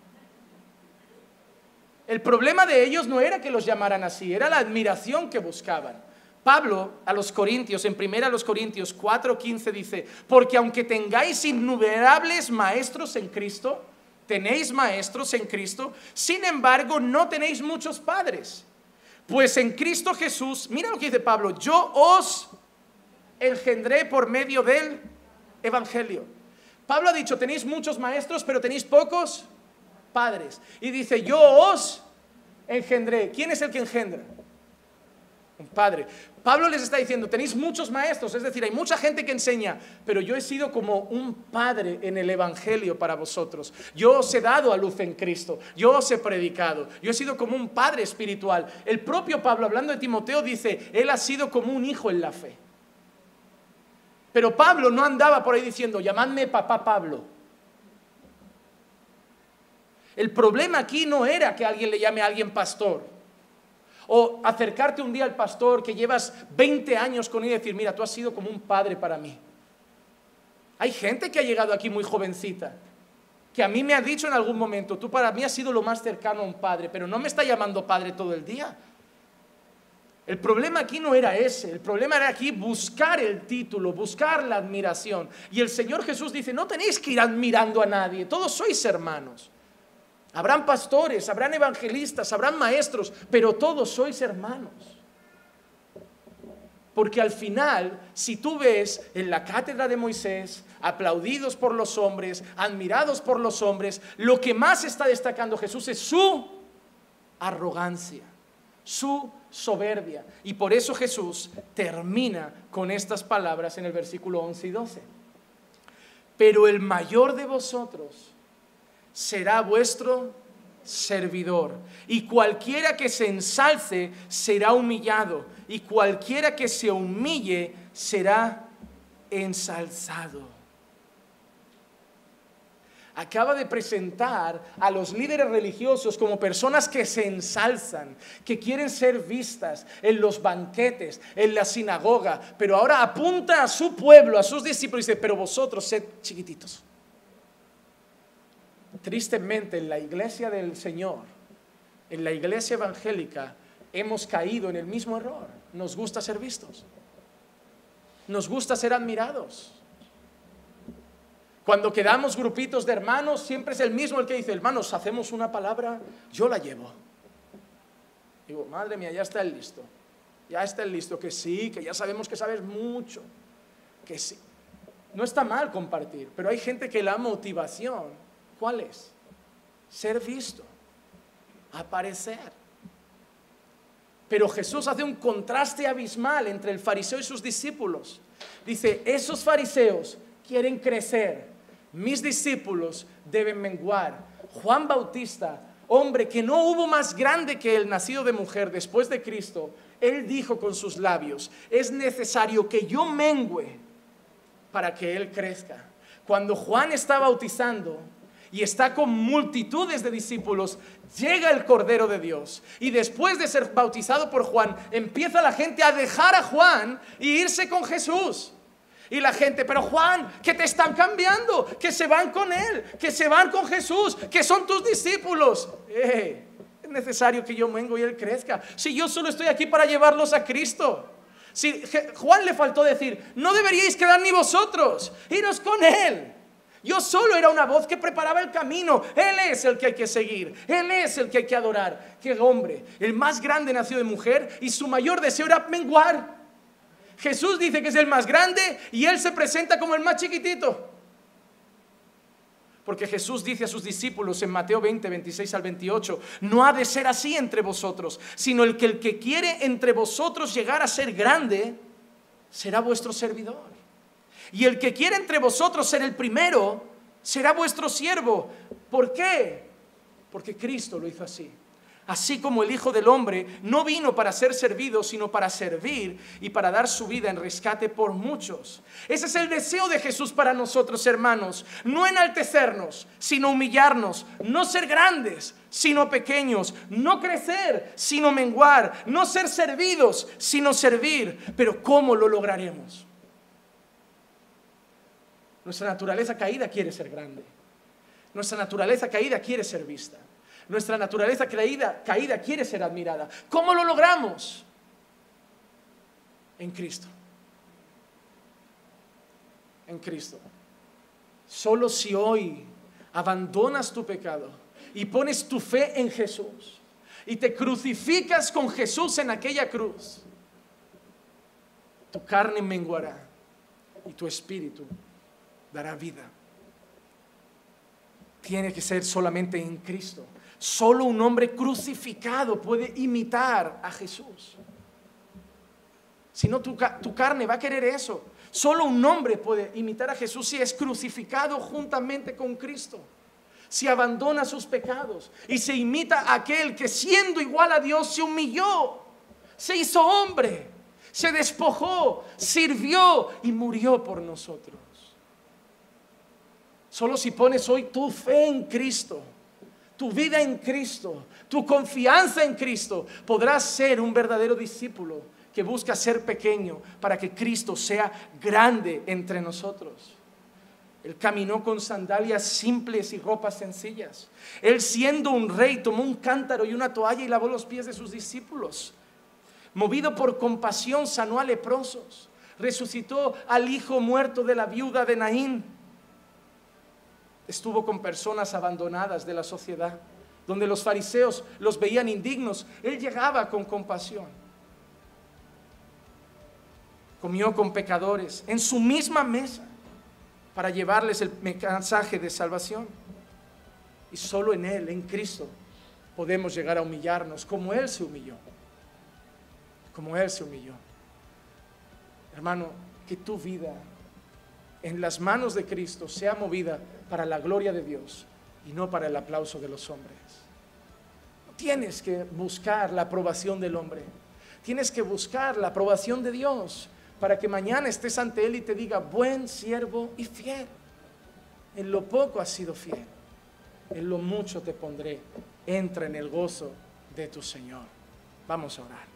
El problema de ellos no era que los llamaran así, era la admiración que buscaban. Pablo a los Corintios, en primera los Corintios cuatro quince dice, porque aunque tengáis innumerables maestros en Cristo, tenéis maestros en Cristo, sin embargo no tenéis muchos padres. Pues en Cristo Jesús, mira lo que dice Pablo, yo os engendré por medio del Evangelio. Pablo ha dicho, tenéis muchos maestros, pero tenéis pocos padres. Y dice, yo os engendré. ¿Quién es el que engendra? Un padre. Pablo les está diciendo, tenéis muchos maestros, es decir, hay mucha gente que enseña, pero yo he sido como un padre en el Evangelio para vosotros. Yo os he dado a luz en Cristo, yo os he predicado, yo he sido como un padre espiritual. El propio Pablo, hablando de Timoteo, dice, él ha sido como un hijo en la fe. Pero Pablo no andaba por ahí diciendo, llamadme papá Pablo. El problema aquí no era que alguien le llame a alguien pastor. O acercarte un día al pastor que llevas veinte años con él y decir, mira, tú has sido como un padre para mí. Hay gente que ha llegado aquí muy jovencita, que a mí me ha dicho en algún momento, tú para mí has sido lo más cercano a un padre, pero no me está llamando padre todo el día. El problema aquí no era ese, el problema era aquí buscar el título, buscar la admiración. Y el Señor Jesús dice, no tenéis que ir admirando a nadie, todos sois hermanos. Habrán pastores, habrán evangelistas, habrán maestros, pero todos sois hermanos. Porque al final, si tú ves en la cátedra de Moisés, aplaudidos por los hombres, admirados por los hombres, lo que más está destacando Jesús es su arrogancia, su soberbia. Y por eso Jesús termina con estas palabras en el versículo once y doce. Pero el mayor de vosotros será vuestro servidor, y cualquiera que se ensalce será humillado, y cualquiera que se humille será ensalzado. Acaba de presentar a los líderes religiosos como personas que se ensalzan, que quieren ser vistas en los banquetes, en la sinagoga, pero ahora apunta a su pueblo, a sus discípulos y dice, pero vosotros sed chiquititos. Tristemente, en la iglesia del Señor, en la iglesia evangélica, hemos caído en el mismo error. Nos gusta ser vistos, nos gusta ser admirados. Cuando quedamos grupitos de hermanos, siempre es el mismo el que dice, hermanos, hacemos una palabra, yo la llevo. Digo, madre mía, ya está el listo, ya está el listo, que sí, que ya sabemos que sabes mucho, que sí. No está mal compartir, pero hay gente que la motivación, ¿cuál es? Ser visto, aparecer. Pero Jesús hace un contraste abismal entre el fariseo y sus discípulos. Dice, esos fariseos quieren crecer, mis discípulos deben menguar. Juan Bautista, hombre que no hubo más grande que el nacido de mujer después de Cristo, él dijo con sus labios, es necesario que yo mengüe para que él crezca. Cuando Juan está bautizando y está con multitudes de discípulos, llega el Cordero de Dios, y después de ser bautizado por Juan, empieza la gente a dejar a Juan y irse con Jesús. Y la gente, pero Juan, que te están cambiando, que se van con él, que se van con Jesús, que son tus discípulos. Eh, es necesario que yo mengue y él crezca. Si yo solo estoy aquí para llevarlos a Cristo. Si Juan le faltó decir, no deberíais quedar ni vosotros, iros con él. Yo solo era una voz que preparaba el camino. Él es el que hay que seguir, él es el que hay que adorar. Qué hombre, el más grande nació de mujer y su mayor deseo era menguar. Jesús dice que es el más grande y él se presenta como el más chiquitito. Porque Jesús dice a sus discípulos en Mateo veinte, veintiséis al veintiocho, no ha de ser así entre vosotros, sino el que el que quiere entre vosotros llegar a ser grande, será vuestro servidor. Y el que quiere entre vosotros ser el primero, será vuestro siervo. ¿Por qué? Porque Cristo lo hizo así. Así como el Hijo del Hombre no vino para ser servido, sino para servir y para dar su vida en rescate por muchos. Ese es el deseo de Jesús para nosotros, hermanos. No enaltecernos, sino humillarnos. No ser grandes, sino pequeños. No crecer, sino menguar. No ser servidos, sino servir. Pero ¿cómo lo lograremos? Nuestra naturaleza caída quiere ser grande. Nuestra naturaleza caída quiere ser vista. Nuestra naturaleza caída, caída quiere ser admirada. ¿Cómo lo logramos? En Cristo. En Cristo. Solo si hoy abandonas tu pecado y pones tu fe en Jesús y te crucificas con Jesús en aquella cruz, tu carne menguará y tu espíritu dará vida. Tiene que ser solamente en Cristo. Solo un hombre crucificado puede imitar a Jesús. Si no, tu, tu carne va a querer eso. Solo un hombre puede imitar a Jesús si es crucificado juntamente con Cristo, si abandona sus pecados y se imita a aquel que siendo igual a Dios se humilló, se hizo hombre, se despojó, sirvió y murió por nosotros. Solo si pones hoy tu fe en Cristo, tu vida en Cristo, tu confianza en Cristo, podrás ser un verdadero discípulo que busca ser pequeño para que Cristo sea grande entre nosotros. Él caminó con sandalias simples y ropas sencillas. Él, siendo un rey, tomó un cántaro y una toalla y lavó los pies de sus discípulos. Movido por compasión, sanó a leprosos. Resucitó al hijo muerto de la viuda de Naín. Estuvo con personas abandonadas de la sociedad, donde los fariseos los veían indignos. Él llegaba con compasión. Comió con pecadores en su misma mesa para llevarles el mensaje de salvación. Y solo en Él, en Cristo, podemos llegar a humillarnos como Él se humilló. Como Él se humilló. Hermano, que tu vida en las manos de Cristo sea movida para la gloria de Dios y no para el aplauso de los hombres. No tienes que buscar la aprobación del hombre. Tienes que buscar la aprobación de Dios, para que mañana estés ante Él y te diga: buen siervo y fiel. En lo poco has sido fiel, en lo mucho te pondré. Entra en el gozo de tu Señor. Vamos a orar.